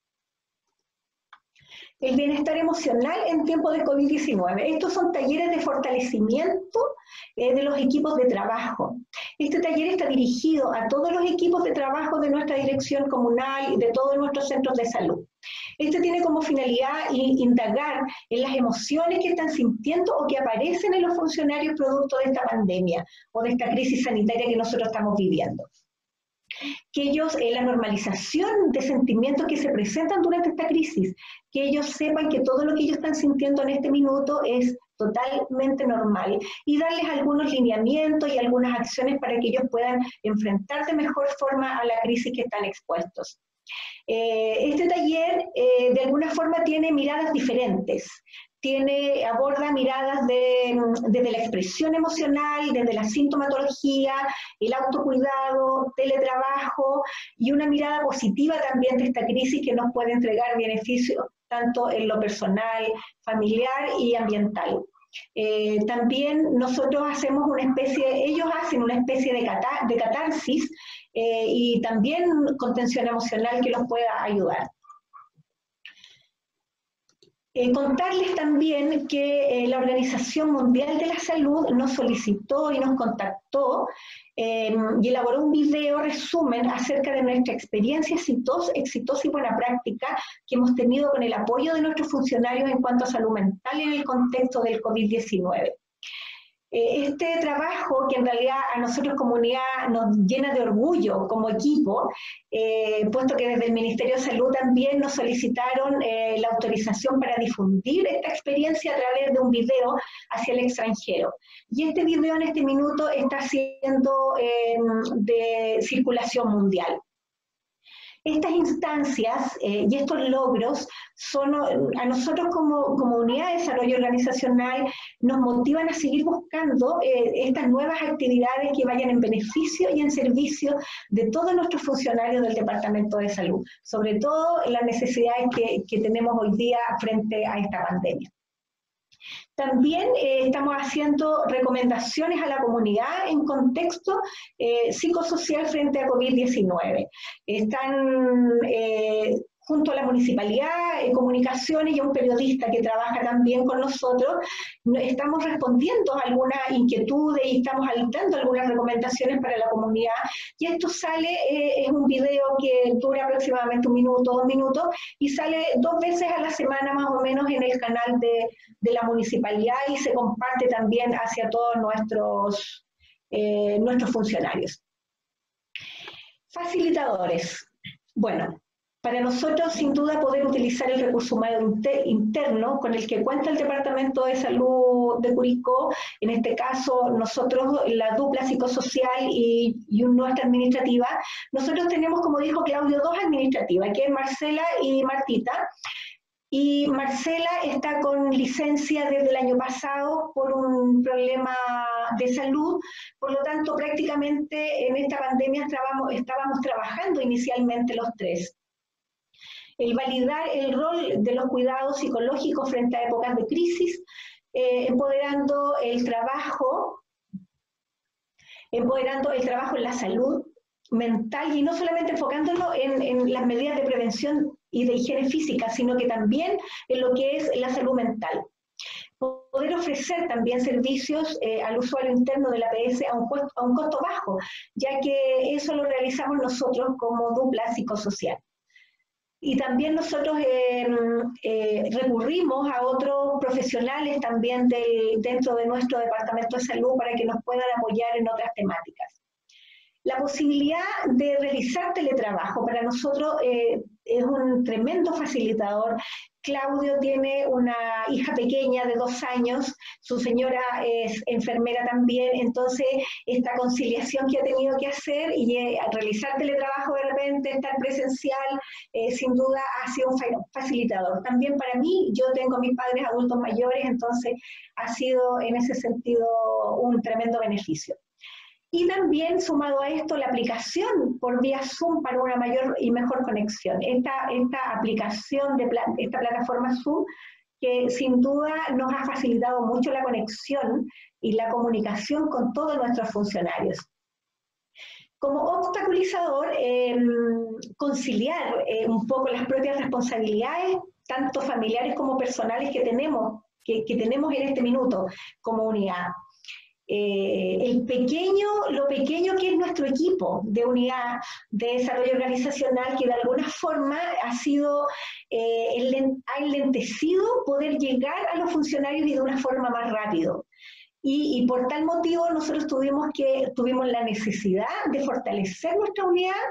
El bienestar emocional en tiempos de COVID diecinueve. Estos son talleres de fortalecimiento eh, de los equipos de trabajo. Este taller está dirigido a todos los equipos de trabajo de nuestra dirección comunal y de todos nuestros centros de salud. Este tiene como finalidad indagar en las emociones que están sintiendo o que aparecen en los funcionarios producto de esta pandemia o de esta crisis sanitaria que nosotros estamos viviendo. Que ellos, eh, la normalización de sentimientos que se presentan durante esta crisis, que ellos sepan que todo lo que ellos están sintiendo en este minuto es totalmente normal, y darles algunos lineamientos y algunas acciones para que ellos puedan enfrentar de mejor forma a la crisis que están expuestos. Eh, este taller eh, de alguna forma tiene miradas diferentes, tiene, aborda miradas de, desde la expresión emocional, desde la sintomatología, el autocuidado, teletrabajo y una mirada positiva también de esta crisis que nos puede entregar beneficios tanto en lo personal, familiar y ambiental. Eh, también nosotros hacemos una especie, ellos hacen una especie de, catar, de catarsis eh, y también contención emocional que los pueda ayudar. Eh, contarles también que eh, la Organización Mundial de la Salud nos solicitó y nos contactó eh, y elaboró un video resumen acerca de nuestra experiencia exitosa, exitosa y buena práctica que hemos tenido con el apoyo de nuestros funcionarios en cuanto a salud mental en el contexto del COVID diecinueve. Este trabajo, que en realidad a nosotros comunidad nos llena de orgullo como equipo, eh, puesto que desde el Ministerio de Salud también nos solicitaron eh, la autorización para difundir esta experiencia a través de un video hacia el extranjero. Y este video en este minuto está siendo eh, de circulación mundial. Estas instancias eh, y estos logros son, a nosotros como, como unidad de desarrollo organizacional nos motivan a seguir buscando eh, estas nuevas actividades que vayan en beneficio y en servicio de todos nuestros funcionarios del Departamento de Salud, sobre todo en las necesidades que, que tenemos hoy día frente a esta pandemia. También eh, estamos haciendo recomendaciones a la comunidad en contexto eh, psicosocial frente a COVID diecinueve. Están eh, junto a la municipalidad, en comunicaciones y a un periodista que trabaja también con nosotros, estamos respondiendo a algunas inquietudes y estamos dando algunas recomendaciones para la comunidad. Y esto sale, eh, es un video que dura aproximadamente un minuto, dos minutos, y sale dos veces a la semana más o menos en el canal de, de la municipalidad y se comparte también hacia todos nuestros, eh, nuestros funcionarios. Facilitadores. Bueno, para nosotros, sin duda, poder utilizar el recurso humano interno con el que cuenta el Departamento de Salud de Curicó, en este caso nosotros, la dupla psicosocial y, y nuestra administrativa, nosotros tenemos, como dijo Claudio, dos administrativas, que es Marcela y Martita, y Marcela está con licencia desde el año pasado por un problema de salud, por lo tanto prácticamente en esta pandemia estábamos, estábamos trabajando inicialmente los tres. El validar el rol de los cuidados psicológicos frente a épocas de crisis, eh, empoderando el trabajo, empoderando el trabajo en la salud mental y no solamente enfocándolo en, en las medidas de prevención y de higiene física, sino que también en lo que es la salud mental. Poder ofrecer también servicios eh, al usuario interno de la A P S a un, costo, a un costo bajo, ya que eso lo realizamos nosotros como dupla psicosocial. Y también nosotros eh, eh, recurrimos a otros profesionales también del, dentro de nuestro Departamento de Salud para que nos puedan apoyar en otras temáticas. La posibilidad de realizar teletrabajo para nosotros eh, es un tremendo facilitador. Claudio tiene una hija pequeña de dos años, su señora es enfermera también, entonces esta conciliación que ha tenido que hacer y eh, realizar teletrabajo de repente, estar presencial, eh, sin duda ha sido un facilitador. También para mí, yo tengo mis padres adultos mayores, entonces ha sido en ese sentido un tremendo beneficio. Y también, sumado a esto, la aplicación por vía Zoom para una mayor y mejor conexión. Esta, esta aplicación, de esta plataforma Zoom, que sin duda nos ha facilitado mucho la conexión y la comunicación con todos nuestros funcionarios. Como obstaculizador, eh, conciliar eh, un poco las propias responsabilidades, tanto familiares como personales que tenemos, que, que tenemos en este minuto como unidad. Eh, el pequeño, lo pequeño que es nuestro equipo de unidad de desarrollo organizacional, que de alguna forma ha sido, eh, ha enlentecido poder llegar a los funcionarios y de una forma más rápido. Y, y por tal motivo nosotros tuvimos, que, tuvimos la necesidad de fortalecer nuestra unidad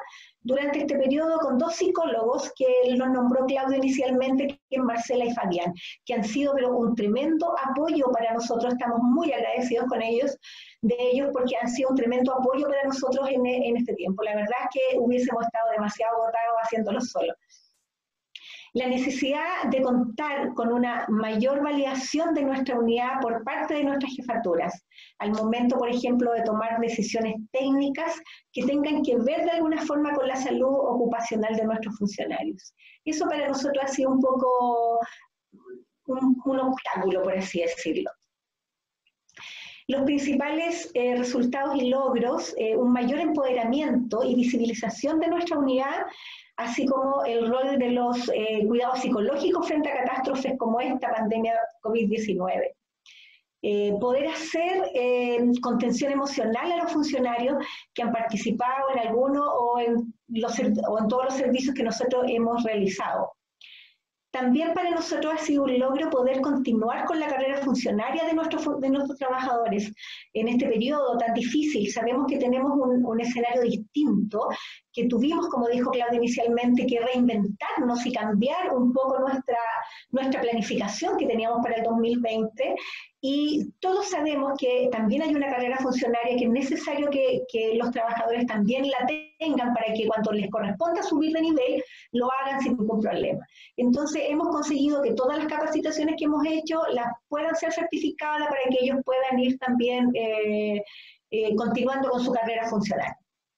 durante este periodo con dos psicólogos que los nombró Claudio inicialmente, que es Marcela y Fabián, que han sido pero un tremendo apoyo para nosotros, estamos muy agradecidos con ellos, de ellos, porque han sido un tremendo apoyo para nosotros en, en este tiempo. La verdad es que hubiésemos estado demasiado agotados haciéndolo solos. La necesidad de contar con una mayor validación de nuestra unidad por parte de nuestras jefaturas, al momento, por ejemplo, de tomar decisiones técnicas que tengan que ver de alguna forma con la salud ocupacional de nuestros funcionarios. Eso para nosotros ha sido un poco un, un obstáculo, por así decirlo. Los principales eh, resultados y logros, eh, un mayor empoderamiento y visibilización de nuestra unidad, así como el rol de los eh, cuidados psicológicos frente a catástrofes como esta pandemia COVID diecinueve. Eh, poder hacer eh, contención emocional a los funcionarios que han participado en alguno o en, los, o en todos los servicios que nosotros hemos realizado. También para nosotros ha sido un logro poder continuar con la carrera funcionaria de nuestros, de nuestros trabajadores en este periodo tan difícil. Sabemos que tenemos un, un escenario distinto, que tuvimos, como dijo Claudia inicialmente, que reinventarnos y cambiar un poco nuestra, nuestra planificación que teníamos para el dos mil veinte, y todos sabemos que también hay una carrera funcionaria que es necesario que, que los trabajadores también la tengan para que cuando les corresponda subir de nivel, lo hagan sin ningún problema. Entonces hemos conseguido que todas las capacitaciones que hemos hecho las puedan ser certificadas para que ellos puedan ir también eh, eh, continuando con su carrera funcional.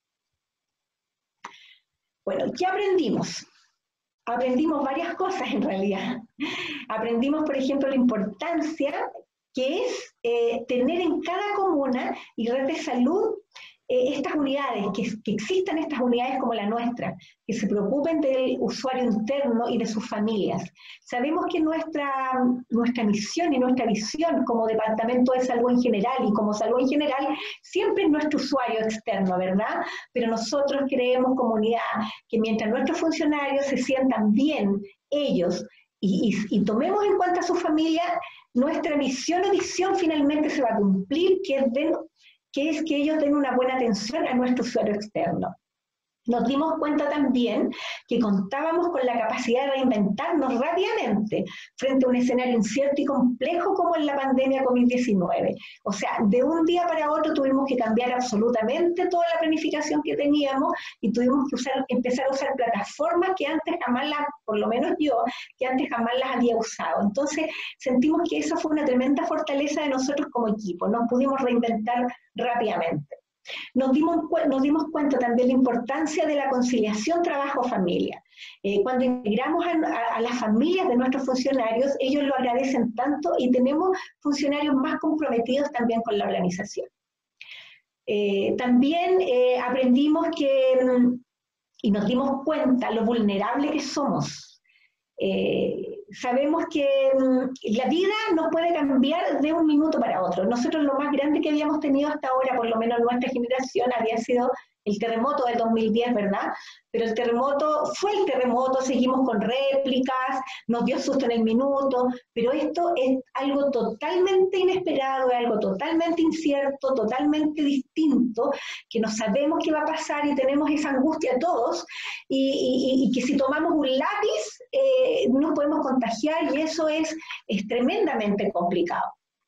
Bueno, ¿qué aprendimos? Aprendimos varias cosas en realidad. Aprendimos, por ejemplo, la importancia que es eh, tener en cada comuna y red de salud eh, estas unidades, que, que existan estas unidades como la nuestra, que se preocupen del usuario interno y de sus familias. Sabemos que nuestra, nuestra misión y nuestra visión como Departamento de Salud en general y como salud en general siempre es nuestro usuario externo, ¿verdad? Pero nosotros creemos como unidad que mientras nuestros funcionarios se sientan bien, ellos, y, y, y tomemos en cuenta a su familia, nuestra misión o visión finalmente se va a cumplir, que es, den, que es que ellos den una buena atención a nuestro usuario externo. Nos dimos cuenta también que contábamos con la capacidad de reinventarnos rápidamente frente a un escenario incierto y complejo como en la pandemia COVID diecinueve. O sea, de un día para otro tuvimos que cambiar absolutamente toda la planificación que teníamos y tuvimos que usar, empezar a usar plataformas que antes jamás las, por lo menos yo, que antes jamás las había usado. Entonces sentimos que eso fue una tremenda fortaleza de nosotros como equipo, nos pudimos reinventar rápidamente. Nos dimos, nos dimos cuenta también de la importancia de la conciliación trabajo-familia. Eh, cuando integramos a, a, a las familias de nuestros funcionarios, ellos lo agradecen tanto y tenemos funcionarios más comprometidos también con la organización. Eh, también eh, aprendimos que, y nos dimos cuenta lo vulnerable que somos. Eh, sabemos que um, la vida no puede cambiar de un minuto para otro. Nosotros lo más grande que habíamos tenido hasta ahora, por lo menos nuestra generación, había sido el terremoto del dos mil diez, ¿verdad? Pero el terremoto fue el terremoto, seguimos con réplicas, nos dio susto en el minuto, pero esto es algo totalmente inesperado, es algo totalmente incierto, totalmente distinto, que no sabemos qué va a pasar y tenemos esa angustia todos, y, y, y que si tomamos un lápiz eh, nos podemos contagiar y eso es, es tremendamente complicado.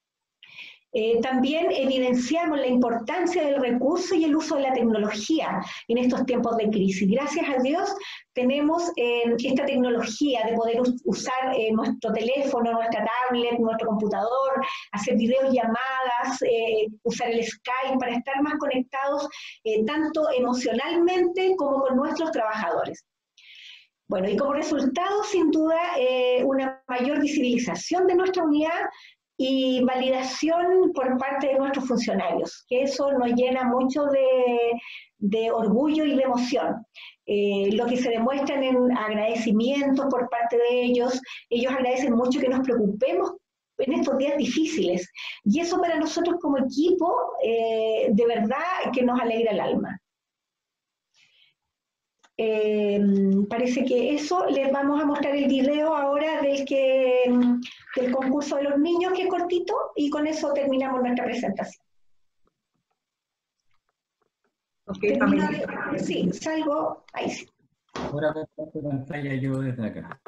Eh, también evidenciamos la importancia del recurso y el uso de la tecnología en estos tiempos de crisis. Gracias a Dios tenemos eh, esta tecnología de poder usar eh, nuestro teléfono, nuestra tablet, nuestro computador, hacer videollamadas, eh, usar el Skype para estar más conectados eh, tanto emocionalmente como con nuestros trabajadores. Bueno, y como resultado, sin duda, eh, una mayor visibilización de nuestra unidad y validación por parte de nuestros funcionarios, que eso nos llena mucho de, de orgullo y de emoción. Eh, lo que se demuestran en agradecimientos por parte de ellos, ellos agradecen mucho que nos preocupemos en estos días difíciles, y eso para nosotros como equipo, eh, de verdad que nos alegra el alma. Eh, parece que eso, les vamos a mostrar el video ahora del, que, del concurso de los niños, que es cortito, y con eso terminamos nuestra presentación. Ok, Termino Pamela. de, sí, salgo, ahí sí. Ahora comparto pantalla yo desde acá.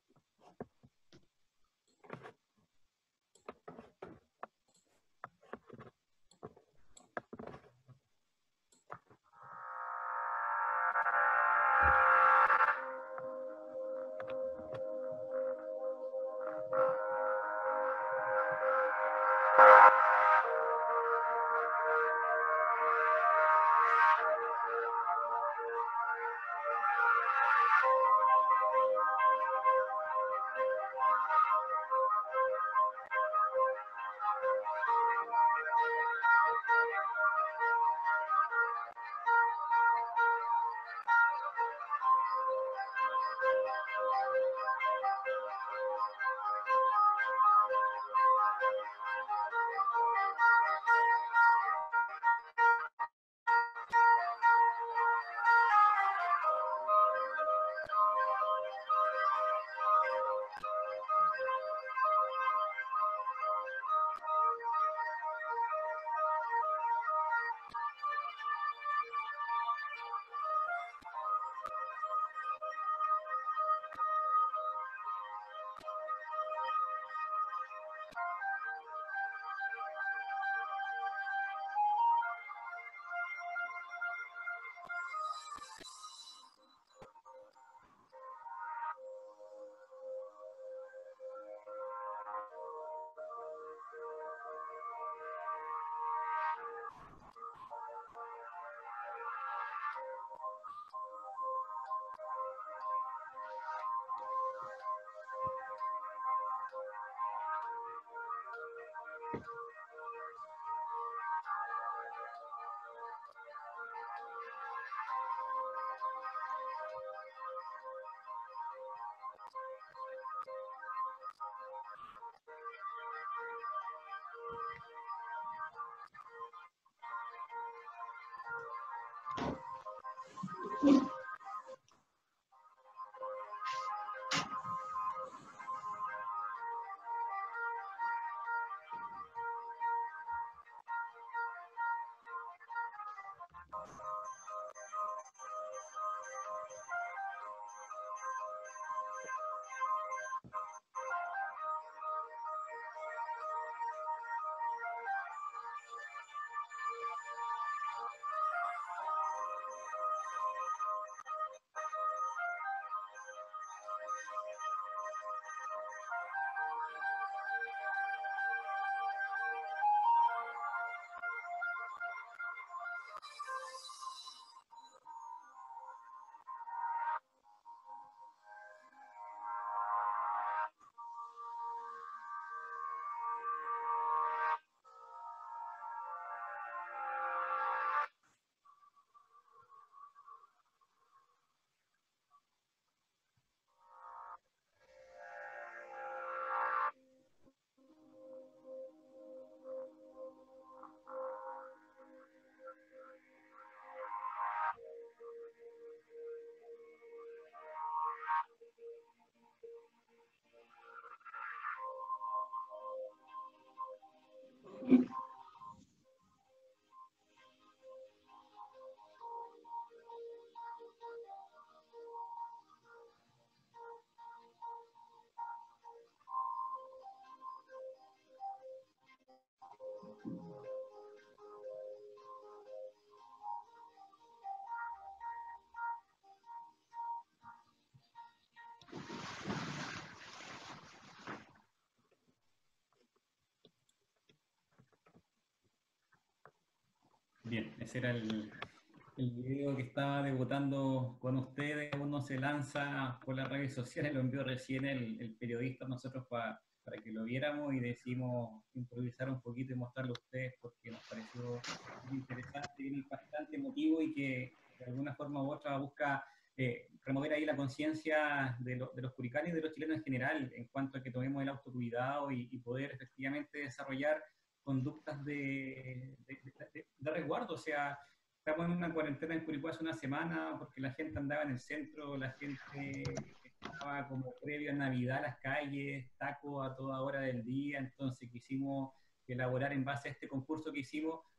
Bien, ese era el, el video que estaba debutando con ustedes. Uno se lanza por las redes sociales, lo envió recién el, el periodista a nosotros pa, para que lo viéramos y decidimos improvisar un poquito y mostrarlo a ustedes porque nos pareció muy interesante, bien impactante, emotivo y que de alguna forma u otra busca eh, remover ahí la conciencia de, lo, de los curicanos y de los chilenos en general en cuanto a que tomemos el autocuidado y, y poder efectivamente desarrollar conductas de, de, de, de resguardo. O sea, estamos en una cuarentena en Curicó hace una semana porque la gente andaba en el centro, la gente estaba como previo a Navidad a las calles, taco a toda hora del día, entonces quisimos elaborar en base a este concurso que hicimos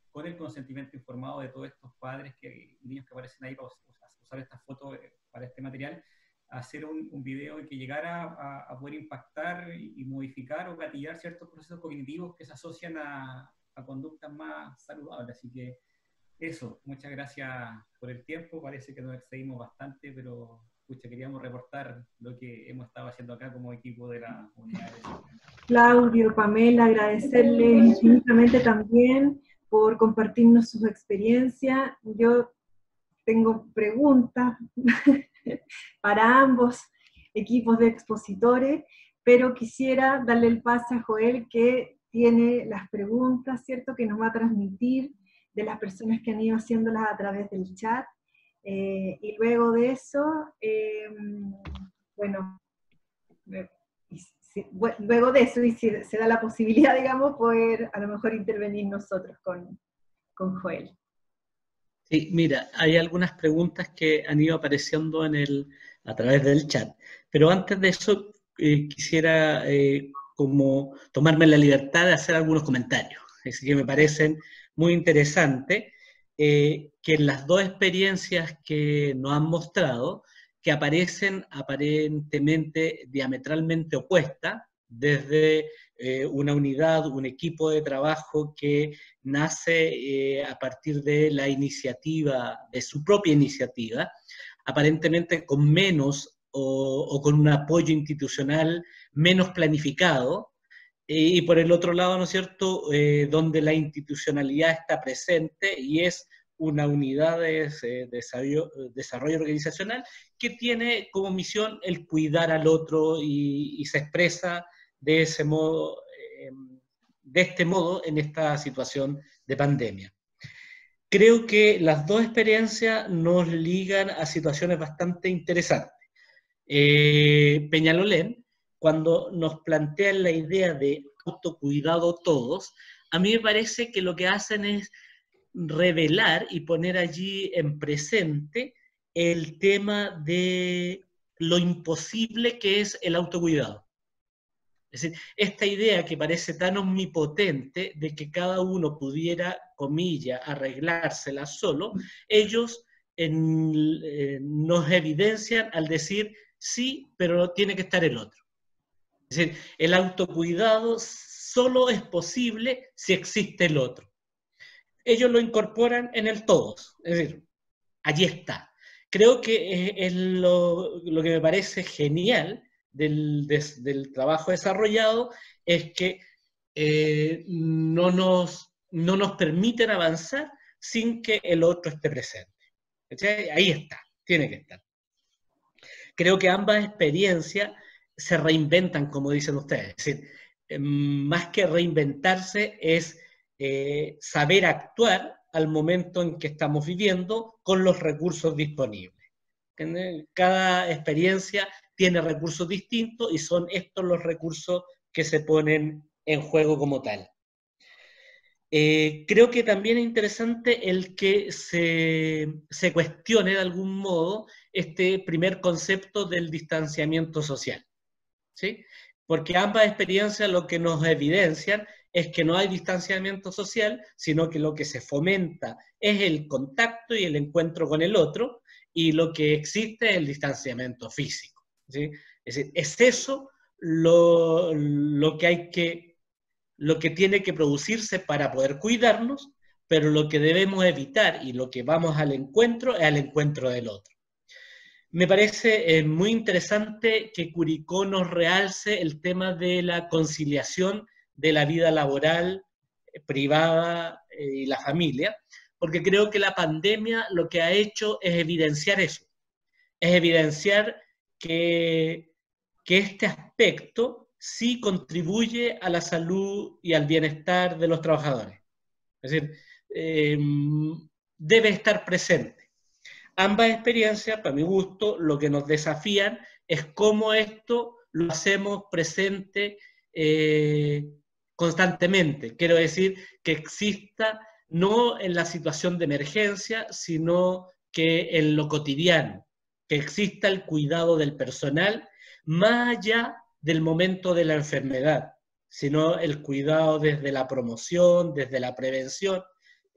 con el consentimiento informado de todos estos padres que, y niños que aparecen ahí para usar esta foto para este material, hacer un, un video que llegara a, a poder impactar y, y modificar o gatillar ciertos procesos cognitivos que se asocian a, a conductas más saludables. Así que eso, muchas gracias por el tiempo, parece que nos excedimos bastante, pero pucha, queríamos reportar lo que hemos estado haciendo acá como equipo de la unidad de salud. Claudio, Pamela, agradecerles infinitamente también por compartirnos sus experiencias. Yo tengo preguntas para ambos equipos de expositores, pero quisiera darle el pase a Joel, que tiene las preguntas, ¿cierto?, que nos va a transmitir de las personas que han ido haciéndolas a través del chat. Eh, y luego de eso, eh, bueno, y si, bueno, luego de eso, y si se da la posibilidad, digamos, poder a lo mejor intervenir nosotros con, con Joel. Sí, mira, hay algunas preguntas que han ido apareciendo en el, a través del chat, pero antes de eso eh, quisiera eh, como tomarme la libertad de hacer algunos comentarios, así que me parecen muy interesantes, eh, que en las dos experiencias que nos han mostrado, que aparecen aparentemente diametralmente opuestas, desde eh, una unidad, un equipo de trabajo que nace eh, a partir de la iniciativa, de su propia iniciativa, aparentemente con menos o, o con un apoyo institucional menos planificado, eh, y por el otro lado, ¿no es cierto?, eh, donde la institucionalidad está presente y es una unidad de eh, desarrollo, desarrollo organizacional que tiene como misión el cuidar al otro y, y se expresa de ese modo, eh, de este modo en esta situación de pandemia. Creo que las dos experiencias nos ligan a situaciones bastante interesantes. Eh, Peñalolén, cuando nos plantean la idea de autocuidado todos, a mí me parece que lo que hacen es revelar y poner allí en presente el tema de lo imposible que es el autocuidado. Es decir, esta idea que parece tan omnipotente de que cada uno pudiera, comillas, arreglársela solo, ellos en, eh, nos evidencian al decir sí, pero tiene que estar el otro. Es decir, el autocuidado solo es posible si existe el otro. Ellos lo incorporan en el todos, es decir, allí está. Creo que es lo, lo que me parece genial del, des, del trabajo desarrollado, es que eh, no, nos, no nos permiten avanzar sin que el otro esté presente. ¿Sí? Ahí está, tiene que estar. Creo que ambas experiencias se reinventan, como dicen ustedes. Es decir, eh, más que reinventarse es eh, saber actuar al momento en que estamos viviendo con los recursos disponibles. Cada experiencia tiene recursos distintos y son estos los recursos que se ponen en juego como tal. Eh, creo que también es interesante el que se, se cuestione de algún modo este primer concepto del distanciamiento social, ¿sí? Porque ambas experiencias lo que nos evidencian es que no hay distanciamiento social, sino que lo que se fomenta es el contacto y el encuentro con el otro, y lo que existe es el distanciamiento físico, ¿sí? Es decir, es eso lo, lo que hay que, lo que tiene que producirse para poder cuidarnos, pero lo que debemos evitar y lo que vamos al encuentro es al encuentro del otro. Me parece eh, muy interesante que Curicó nos realce el tema de la conciliación de la vida laboral, eh, privada eh, y la familia, porque creo que la pandemia lo que ha hecho es evidenciar eso, es evidenciar que, que este aspecto sí contribuye a la salud y al bienestar de los trabajadores. Es decir, eh, debe estar presente. Ambas experiencias, para mi gusto, lo que nos desafían es cómo esto lo hacemos presente eh, constantemente. Quiero decir, que exista no en la situación de emergencia, sino que en lo cotidiano, que exista el cuidado del personal, más allá del momento de la enfermedad, sino el cuidado desde la promoción, desde la prevención,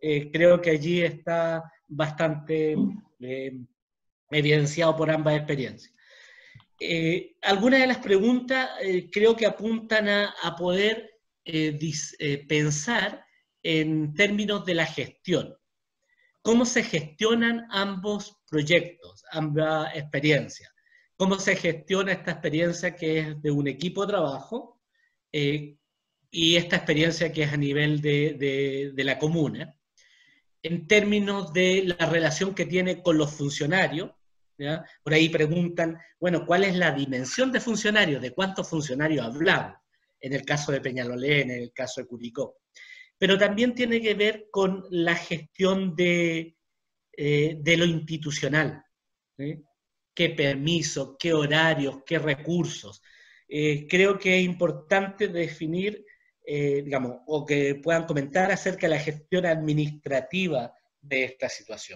eh, creo que allí está bastante eh, evidenciado por ambas experiencias. Eh, algunas de las preguntas eh, creo que apuntan a, a poder eh, dis, eh, pensar en términos de la gestión. ¿Cómo se gestionan ambos proyectos, ambas experiencias? ¿Cómo se gestiona esta experiencia que es de un equipo de trabajo eh, y esta experiencia que es a nivel de, de, de la comuna? En términos de la relación que tiene con los funcionarios, ¿ya? Por ahí preguntan, bueno, ¿cuál es la dimensión de funcionarios? ¿De cuántos funcionarios hablamos? En el caso de Peñalolén, en el caso de Curicó. Pero también tiene que ver con la gestión de, eh, de lo institucional. ¿Sí? ¿Qué permisos, qué horarios, qué recursos? Eh, creo que es importante definir, eh, digamos, o que puedan comentar acerca de la gestión administrativa de esta situación.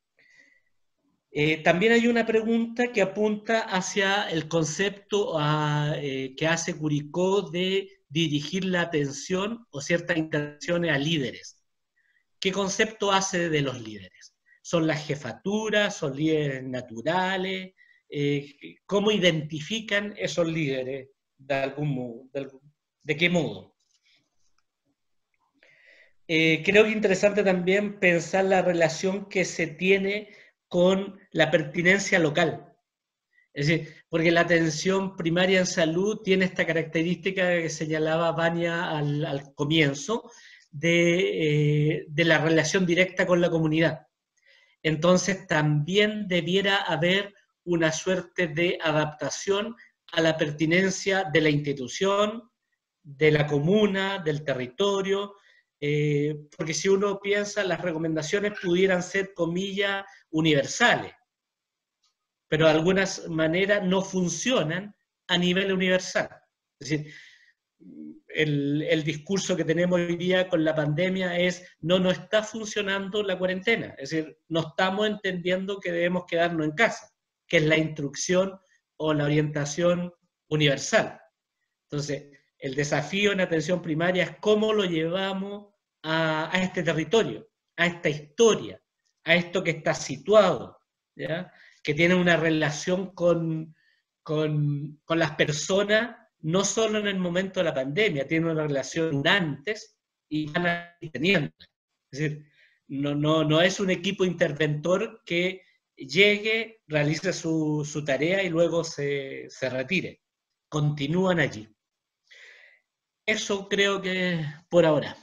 Eh, también hay una pregunta que apunta hacia el concepto a, eh, que hace Curicó de dirigir la atención o ciertas interacciones a líderes. ¿Qué concepto hace de los líderes? ¿Son las jefaturas? ¿Son líderes naturales? Eh, ¿Cómo identifican esos líderes? ¿De, algún modo, de, algún, ¿De qué modo? Eh, creo que es interesante también pensar la relación que se tiene con la pertinencia local. Es decir, porque la atención primaria en salud tiene esta característica que señalaba Vania al, al comienzo, de, eh, de la relación directa con la comunidad. Entonces también debiera haber una suerte de adaptación a la pertinencia de la institución, de la comuna, del territorio, eh, porque si uno piensa, las recomendaciones pudieran ser, comillas, universales, pero de alguna manera no funcionan a nivel universal. Es decir, el, el discurso que tenemos hoy día con la pandemia es, no, no está funcionando la cuarentena, es decir, no estamos entendiendo que debemos quedarnos en casa, que es la instrucción o la orientación universal. Entonces, el desafío en atención primaria es cómo lo llevamos a, a este territorio, a esta historia, a esto que está situado, ¿ya? Que tiene una relación con, con, con las personas, no solo en el momento de la pandemia, tiene una relación antes y van a ir teniendo. Es decir, no, no, no es un equipo interventor que llegue, realice su, su tarea y luego se, se retire. Continúan allí. Eso creo que por ahora.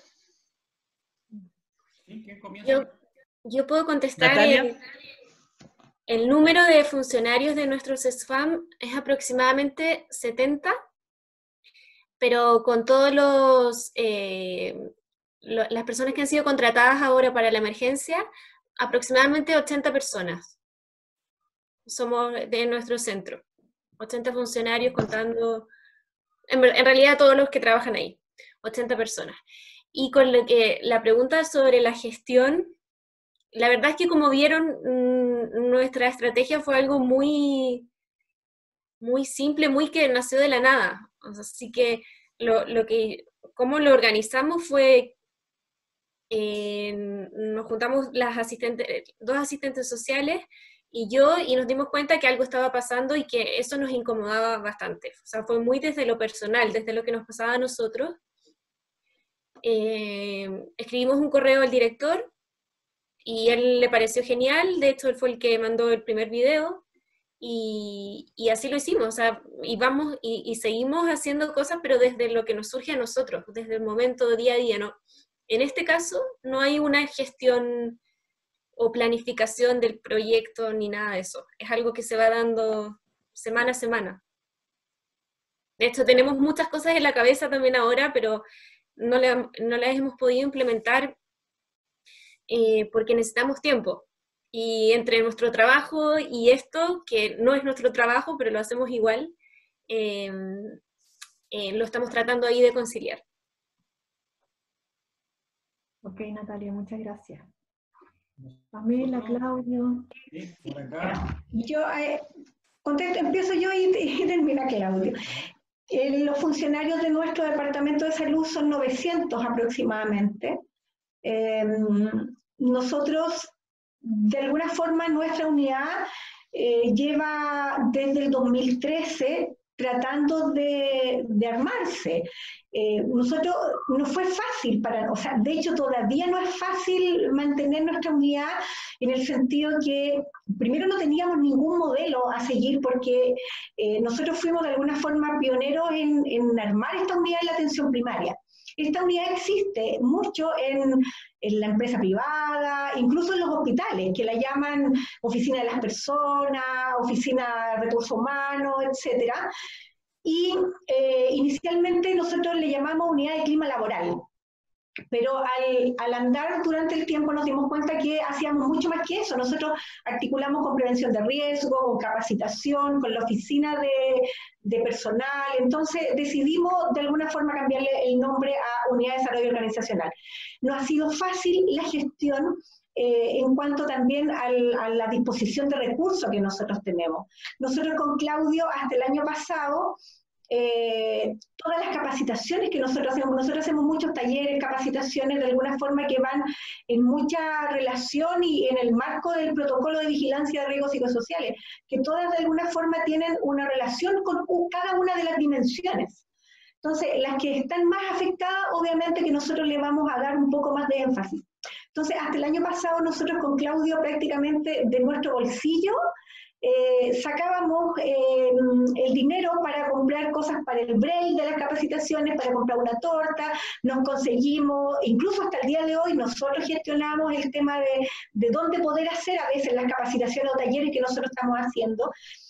Yo, yo puedo contestar. El, el número de funcionarios de nuestros S F A M es aproximadamente setenta, pero con todos los eh, lo, las personas que han sido contratadas ahora para la emergencia, aproximadamente ochenta personas somos de nuestro centro, ochenta funcionarios contando, en, en realidad todos los que trabajan ahí, ochenta personas. Y con lo que la pregunta sobre la gestión, la verdad es que como vieron, mmm, nuestra estrategia fue algo muy, muy simple, muy que nació de la nada. Así que lo, lo que, cómo lo organizamos fue, eh, nos juntamos las asistentes, dos asistentes sociales y yo, y nos dimos cuenta que algo estaba pasando y que eso nos incomodaba bastante. O sea, fue muy desde lo personal, desde lo que nos pasaba a nosotros. Eh, escribimos un correo al director y él le pareció genial, de hecho él fue el que mandó el primer video y, y así lo hicimos, o sea, y vamos y, y seguimos haciendo cosas, pero desde lo que nos surge a nosotros, desde el momento día a día, ¿no? En este caso no hay una gestión o planificación del proyecto ni nada de eso, es algo que se va dando semana a semana. De hecho tenemos muchas cosas en la cabeza también ahora, pero no, le, no las hemos podido implementar eh, porque necesitamos tiempo. Y entre nuestro trabajo y esto, que no es nuestro trabajo, pero lo hacemos igual, eh, eh, lo estamos tratando ahí de conciliar. Ok, Natalia, muchas gracias. Pamela, Claudio. Sí, por acá. Yo eh, contesto, empiezo yo y, y termina Claudio. Eh, los funcionarios de nuestro departamento de salud son novecientos aproximadamente. Eh, nosotros, de alguna forma, nuestra unidad eh, lleva desde el dos mil trece tratando de, de armarse. Eh, nosotros no fue fácil para, o sea, de hecho todavía no es fácil mantener nuestra unidad en el sentido que primero no teníamos ningún modelo a seguir porque eh, nosotros fuimos de alguna forma pioneros en, en armar esta unidad en la atención primaria. Esta unidad existe mucho en, en la empresa privada, incluso en los hospitales, que la llaman oficina de las personas, oficina de recursos humanos, etcétera. Y eh, inicialmente nosotros le llamamos unidad de clima laboral, pero al, al andar durante el tiempo nos dimos cuenta que hacíamos mucho más que eso. Nosotros articulamos con prevención de riesgo, con capacitación, con la oficina de, de personal, entonces decidimos de alguna forma cambiarle el nombre a Unidad de Desarrollo Organizacional. No ha sido fácil la gestión, Eh, en cuanto también al, a la disposición de recursos que nosotros tenemos. Nosotros con Claudio, hasta el año pasado, eh, todas las capacitaciones que nosotros hacemos, nosotros hacemos muchos talleres, capacitaciones de alguna forma que van en mucha relación y en el marco del protocolo de vigilancia de riesgos psicosociales, que todas de alguna forma tienen una relación con cada una de las dimensiones. Entonces, las que están más afectadas, obviamente que nosotros le vamos a dar un poco más de énfasis. Entonces, hasta el año pasado nosotros con Claudio prácticamente de nuestro bolsillo eh, sacábamos eh, el dinero para comprar cosas para el break de las capacitaciones, para comprar una torta, nos conseguimos, incluso hasta el día de hoy nosotros gestionamos el tema de, de dónde poder hacer a veces las capacitaciones o talleres que nosotros estamos haciendo.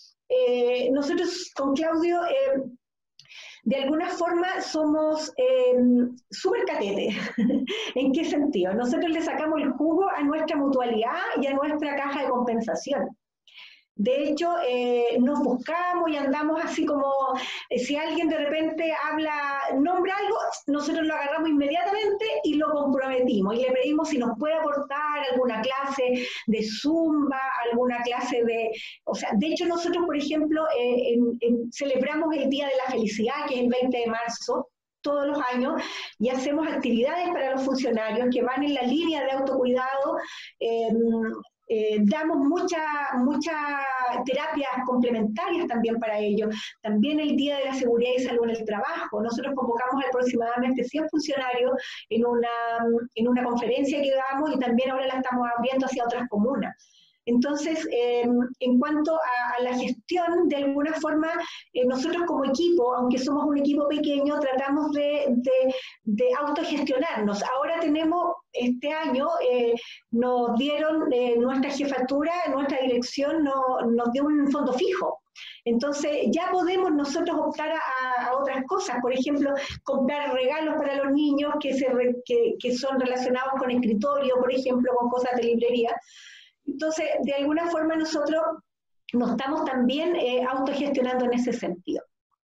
Eh, nosotros con Claudio... Eh, de alguna forma somos eh, súper catetes. ¿En qué sentido? Nosotros le sacamos el jugo a nuestra mutualidad y a nuestra caja de compensación. De hecho, eh, nos buscamos y andamos así como, eh, si alguien de repente habla, nombra algo, nosotros lo agarramos inmediatamente y lo comprometimos. Y le pedimos si nos puede aportar alguna clase de zumba, alguna clase de... O sea, de hecho nosotros, por ejemplo, eh, en, en, celebramos el Día de la Felicidad, que es el veinte de marzo, todos los años, y hacemos actividades para los funcionarios que van en la línea de autocuidado. eh, Eh, damos muchas mucha terapias complementarias también para ellos. También el Día de la Seguridad y Salud en el Trabajo. Nosotros convocamos aproximadamente cien funcionarios en una, en una conferencia que damos y también ahora la estamos abriendo hacia otras comunas. Entonces, eh, en cuanto a, a la gestión, de alguna forma, eh, nosotros como equipo, aunque somos un equipo pequeño, tratamos de, de, de autogestionarnos. Ahora tenemos, este año, eh, nos dieron eh, nuestra jefatura, nuestra dirección no, nos dio un fondo fijo. Entonces, ya podemos nosotros optar a, a otras cosas, por ejemplo, comprar regalos para los niños que, se re, que, que son relacionados con escritorio, por ejemplo, con cosas de librería. Entonces, de alguna forma nosotros nos estamos también eh, autogestionando en ese sentido.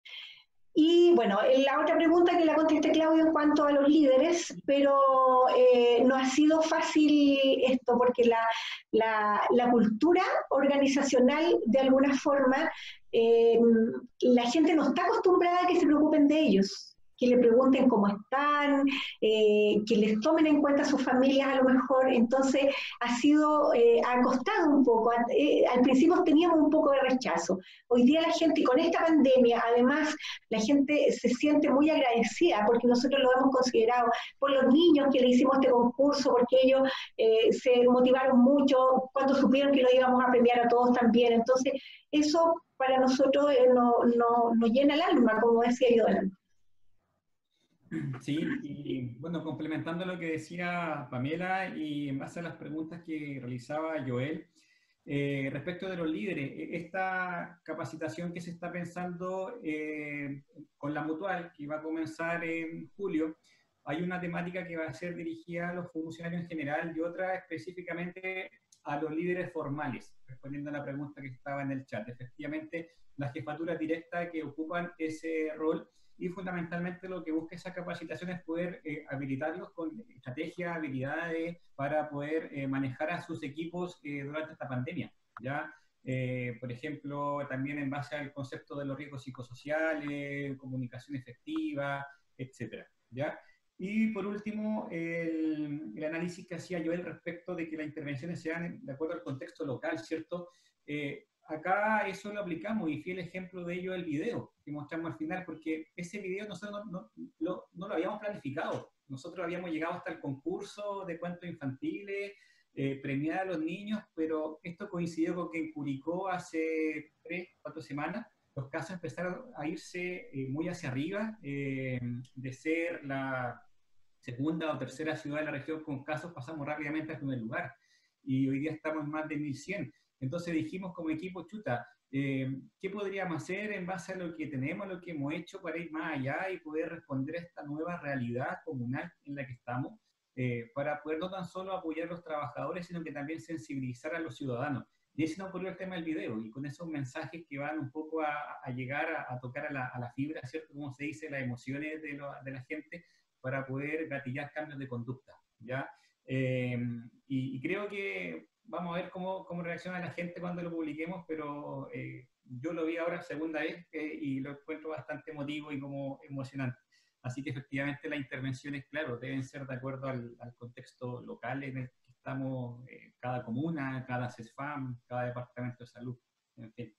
Y bueno, la otra pregunta que la contesté Claudio en cuanto a los líderes, pero eh, no ha sido fácil esto, porque la, la, la cultura organizacional, de alguna forma, eh, la gente no está acostumbrada a que se preocupen de ellos, que le pregunten cómo están, eh, que les tomen en cuenta a sus familias a lo mejor. Entonces ha sido, eh, ha costado un poco, eh, al principio teníamos un poco de rechazo. Hoy día la gente, con esta pandemia, además la gente se siente muy agradecida porque nosotros lo hemos considerado por los niños que le hicimos este concurso, porque ellos eh, se motivaron mucho cuando supieron que lo íbamos a premiar a todos también. Entonces eso para nosotros eh, no, no, nos llena el alma, como decía yo delante. Sí, y bueno, complementando lo que decía Pamela y en base a las preguntas que realizaba Joel, eh, respecto de los líderes, esta capacitación que se está pensando eh, con la Mutual, que va a comenzar en julio, hay una temática que va a ser dirigida a los funcionarios en general y otra específicamente a los líderes formales, respondiendo a la pregunta que estaba en el chat. Efectivamente, las jefaturas directas que ocupan ese rol, y fundamentalmente lo que busca esa capacitación es poder eh, habilitarlos con estrategias, habilidades para poder eh, manejar a sus equipos eh, durante esta pandemia, ¿ya? Eh, por ejemplo, también en base al concepto de los riesgos psicosociales, comunicación efectiva, etcétera, ¿ya? Y por último, el, el análisis que hacía Joel respecto de que las intervenciones sean de acuerdo al contexto local, ¿cierto? Eh, acá eso lo aplicamos y fiel ejemplo de ello es el video que mostramos al final, porque ese video nosotros no, no, lo, no lo habíamos planificado. Nosotros habíamos llegado hasta el concurso de cuentos infantiles, eh, premiar a los niños, pero esto coincidió con que en Curicó hace tres, cuatro semanas los casos empezaron a irse eh, muy hacia arriba, eh, de ser la segunda o tercera ciudad de la región con casos, pasamos rápidamente al primer lugar, y hoy día estamos en más de mil cien. Entonces dijimos como equipo, chuta, eh, ¿qué podríamos hacer en base a lo que tenemos, lo que hemos hecho para ir más allá y poder responder a esta nueva realidad comunal en la que estamos, eh, para poder no tan solo apoyar a los trabajadores, sino que también sensibilizar a los ciudadanos? Y ahí se nos ocurrió el tema del video, y con esos mensajes que van un poco a, a llegar a, a tocar a la, a la fibra, ¿cierto? Como se dice, las emociones de, lo, de la gente, para poder gatillar cambios de conducta, ¿ya? Eh, y, y creo que vamos a ver cómo, cómo reacciona la gente cuando lo publiquemos, pero eh, yo lo vi ahora segunda vez eh, y lo encuentro bastante emotivo y como emocionante. Así que efectivamente las intervenciones, claro, deben ser de acuerdo al, al contexto local en el que estamos, eh, cada comuna, cada CESFAM, cada departamento de salud, en fin.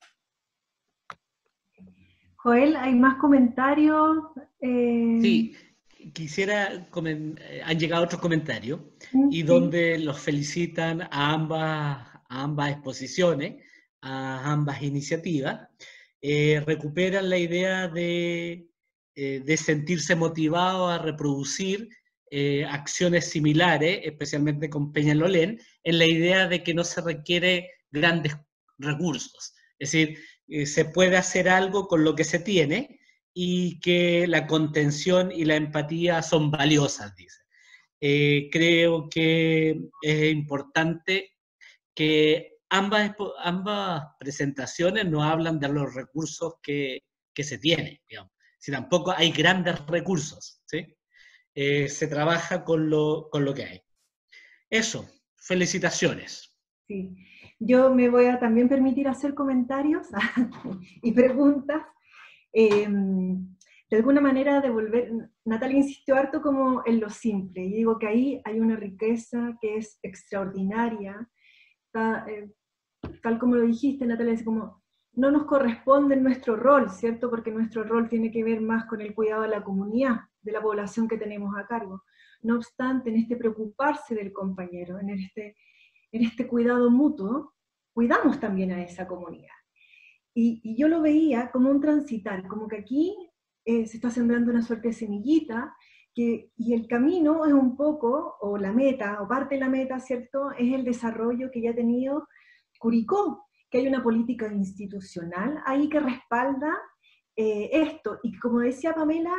Joel, ¿hay más comentarios? Eh... Sí. Quisiera, han llegado otros comentarios, y donde los felicitan a ambas, a ambas exposiciones, a ambas iniciativas, eh, recuperan la idea de, eh, de sentirse motivado a reproducir eh, acciones similares, especialmente con Peñalolén, en la idea de que no se requiere grandes recursos. Es decir, eh, se puede hacer algo con lo que se tiene, y que la contención y la empatía son valiosas, dice. Eh, creo que es importante que ambas, ambas presentaciones no hablan de los recursos que, que se tienen, digamos. Si tampoco hay grandes recursos, ¿sí? Eh, se trabaja con lo, con lo que hay. Eso, felicitaciones. Sí, yo me voy a también permitir hacer comentarios y preguntas. Eh, de alguna manera devolver, Natalia insistió harto como en lo simple, y digo que ahí hay una riqueza que es extraordinaria, tal, eh, tal como lo dijiste, Natalia, es como, no nos corresponde nuestro rol, ¿cierto? Porque nuestro rol tiene que ver más con el cuidado de la comunidad, de la población que tenemos a cargo. No obstante, en este preocuparse del compañero, en este, en este cuidado mutuo, cuidamos también a esa comunidad. Y, y yo lo veía como un transitar, como que aquí eh, se está sembrando una suerte de semillita, que, y el camino es un poco, o la meta, o parte de la meta, ¿cierto?, es el desarrollo que ya ha tenido Curicó, que hay una política institucional ahí que respalda eh, esto, y como decía Pamela,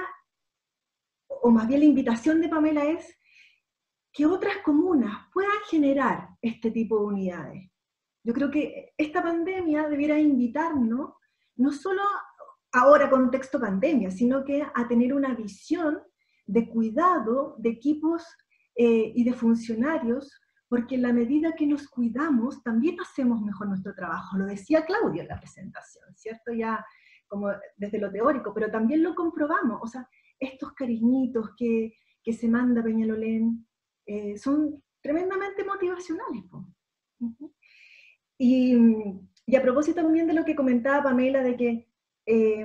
o más bien la invitación de Pamela es que otras comunas puedan generar este tipo de unidades. Yo creo que esta pandemia debiera invitarnos, no solo ahora contexto pandemia, sino que a tener una visión de cuidado de equipos eh, y de funcionarios, porque en la medida que nos cuidamos, también hacemos mejor nuestro trabajo. Lo decía Claudio en la presentación, ¿cierto? Ya como desde lo teórico, pero también lo comprobamos. O sea, estos cariñitos que, que se manda Peñalolén eh, son tremendamente motivacionales, po. Uh-huh. Y, y a propósito también de lo que comentaba Pamela, de que, eh,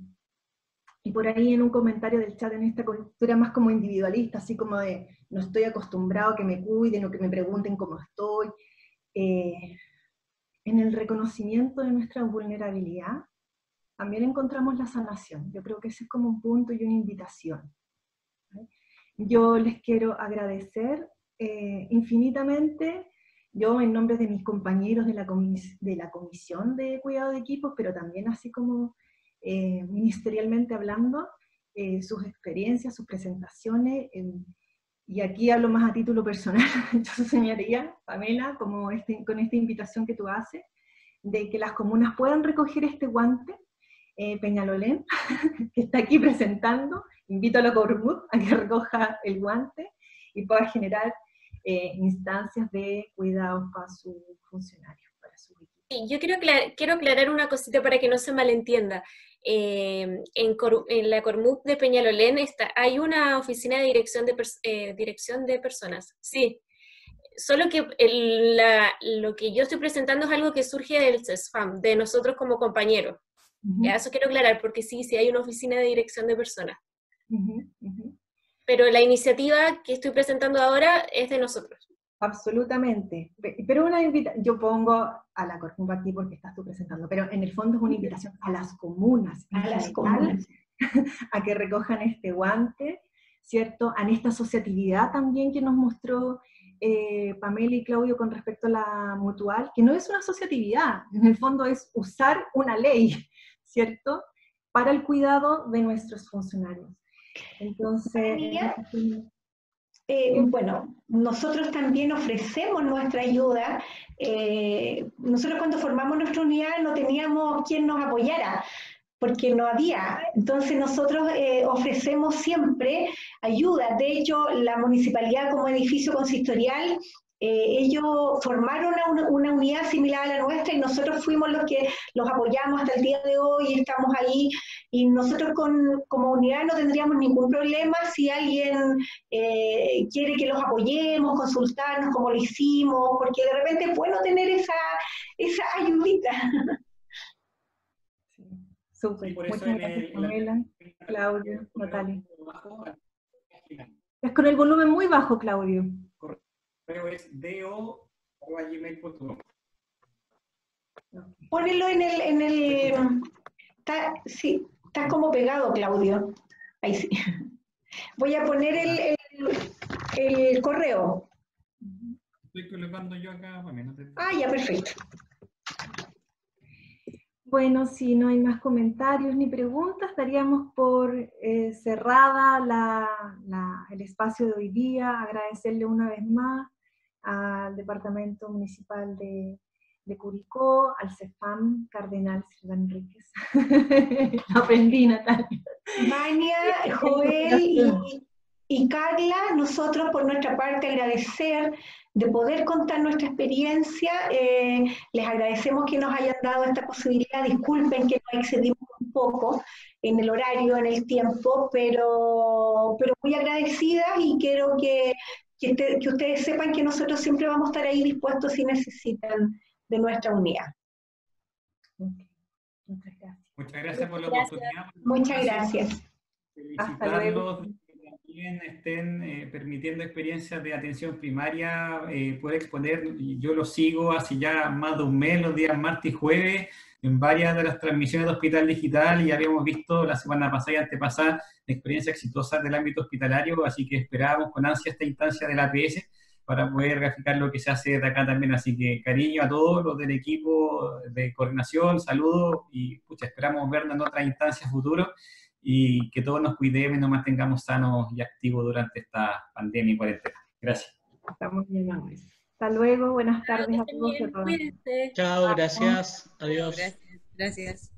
y por ahí en un comentario del chat, en esta cultura más como individualista, así como de, no estoy acostumbrado a que me cuiden o que me pregunten cómo estoy, eh, en el reconocimiento de nuestra vulnerabilidad, también encontramos la sanación. Yo creo que ese es como un punto y una invitación. ¿Vale? Yo les quiero agradecer eh, infinitamente, yo en nombre de mis compañeros de la, comis de la Comisión de Cuidado de Equipos, pero también así como eh, ministerialmente hablando, eh, sus experiencias, sus presentaciones, eh, y aquí hablo más a título personal, yo señalaría, Pamela, como este, con esta invitación que tú haces, de que las comunas puedan recoger este guante, eh, Peñalolén, que está aquí presentando, invito a la Cormut a que recoja el guante y pueda generar Eh, instancias de cuidados para sus funcionarios, para su equipo. Sí, yo quiero, aclarar, quiero aclarar una cosita para que no se malentienda. Eh, en, Cor en la Cormup de Peñalolén está, hay una oficina de dirección de, eh, dirección de personas, sí. Solo que el, la, lo que yo estoy presentando es algo que surge del CESFAM, de nosotros como compañeros. Uh-huh. Ya, eso quiero aclarar, porque sí, sí hay una oficina de dirección de personas. Uh-huh. Uh-huh. Pero la iniciativa que estoy presentando ahora es de nosotros. Absolutamente. Pero una invitación, yo pongo a la Cormup aquí porque estás tú presentando, pero en el fondo es una invitación a las comunas, a las comunas, a que recojan este guante, ¿cierto? A esta asociatividad también que nos mostró eh, Pamela y Claudio con respecto a la mutual, que no es una asociatividad, en el fondo es usar una ley, ¿cierto? Para el cuidado de nuestros funcionarios. Entonces... Eh, bueno, nosotros también ofrecemos nuestra ayuda. Eh, nosotros cuando formamos nuestra unidad no teníamos quien nos apoyara, porque no había. Entonces nosotros eh, ofrecemos siempre ayuda. De hecho, la municipalidad como edificio consistorial, eh, ellos formaron una, una unidad similar a la nuestra y nosotros fuimos los que los apoyamos hasta el día de hoy y estamos ahí. Y nosotros con, como unidad no tendríamos ningún problema si alguien eh, quiere que los apoyemos, consultarnos como lo hicimos, porque de repente es bueno tener esa, esa ayudita. Sí, súper. Sí, muchas gracias, Pamela, Claudio, Natalia. Es con el volumen muy bajo, Claudio. Correo es do arroba gmail punto com. Ponelo en el... En el está, sí, está como pegado, Claudio. Ahí sí. Voy a poner el, el, el correo. Estoy colocando yo acá, para mí, no te... Ah, ya, perfecto. Bueno, si no hay más comentarios ni preguntas, estaríamos por eh, cerrada la, la, el espacio de hoy día. Agradecerle una vez más al Departamento Municipal de, de Curicó, al CESFAM Cardenal Silva Enríquez. Aprendí, Natalia. Vania, Joel y, y Carla, nosotros por nuestra parte agradecer de poder contar nuestra experiencia. Eh, les agradecemos que nos hayan dado esta posibilidad. Disculpen que nos excedimos un poco en el horario, en el tiempo, pero, pero muy agradecidas y quiero que, que, te, que ustedes sepan que nosotros siempre vamos a estar ahí dispuestos si necesitan de nuestra unidad. Okay. Muchas gracias. Muchas gracias por la oportunidad. Muchas gracias. Felicitarlos, que también estén eh, permitiendo experiencias de atención primaria, eh, poder exponer. Yo lo sigo hace ya más de un mes, los días martes y jueves, en varias de las transmisiones de Hospital Digital, y habíamos visto la semana pasada y antepasada experiencias exitosas del ámbito hospitalario, así que esperábamos con ansia esta instancia del A P S para poder graficar lo que se hace de acá también. Así que cariño a todos los del equipo de coordinación, saludos, y pucha, esperamos vernos en otras instancias futuras, y que todos nos cuidemos y nos mantengamos sanos y activos durante esta pandemia y cuarentena. Gracias. Estamos bien, hasta luego, buenas tardes a todos y a todas. Chao, gracias, adiós. Gracias, gracias.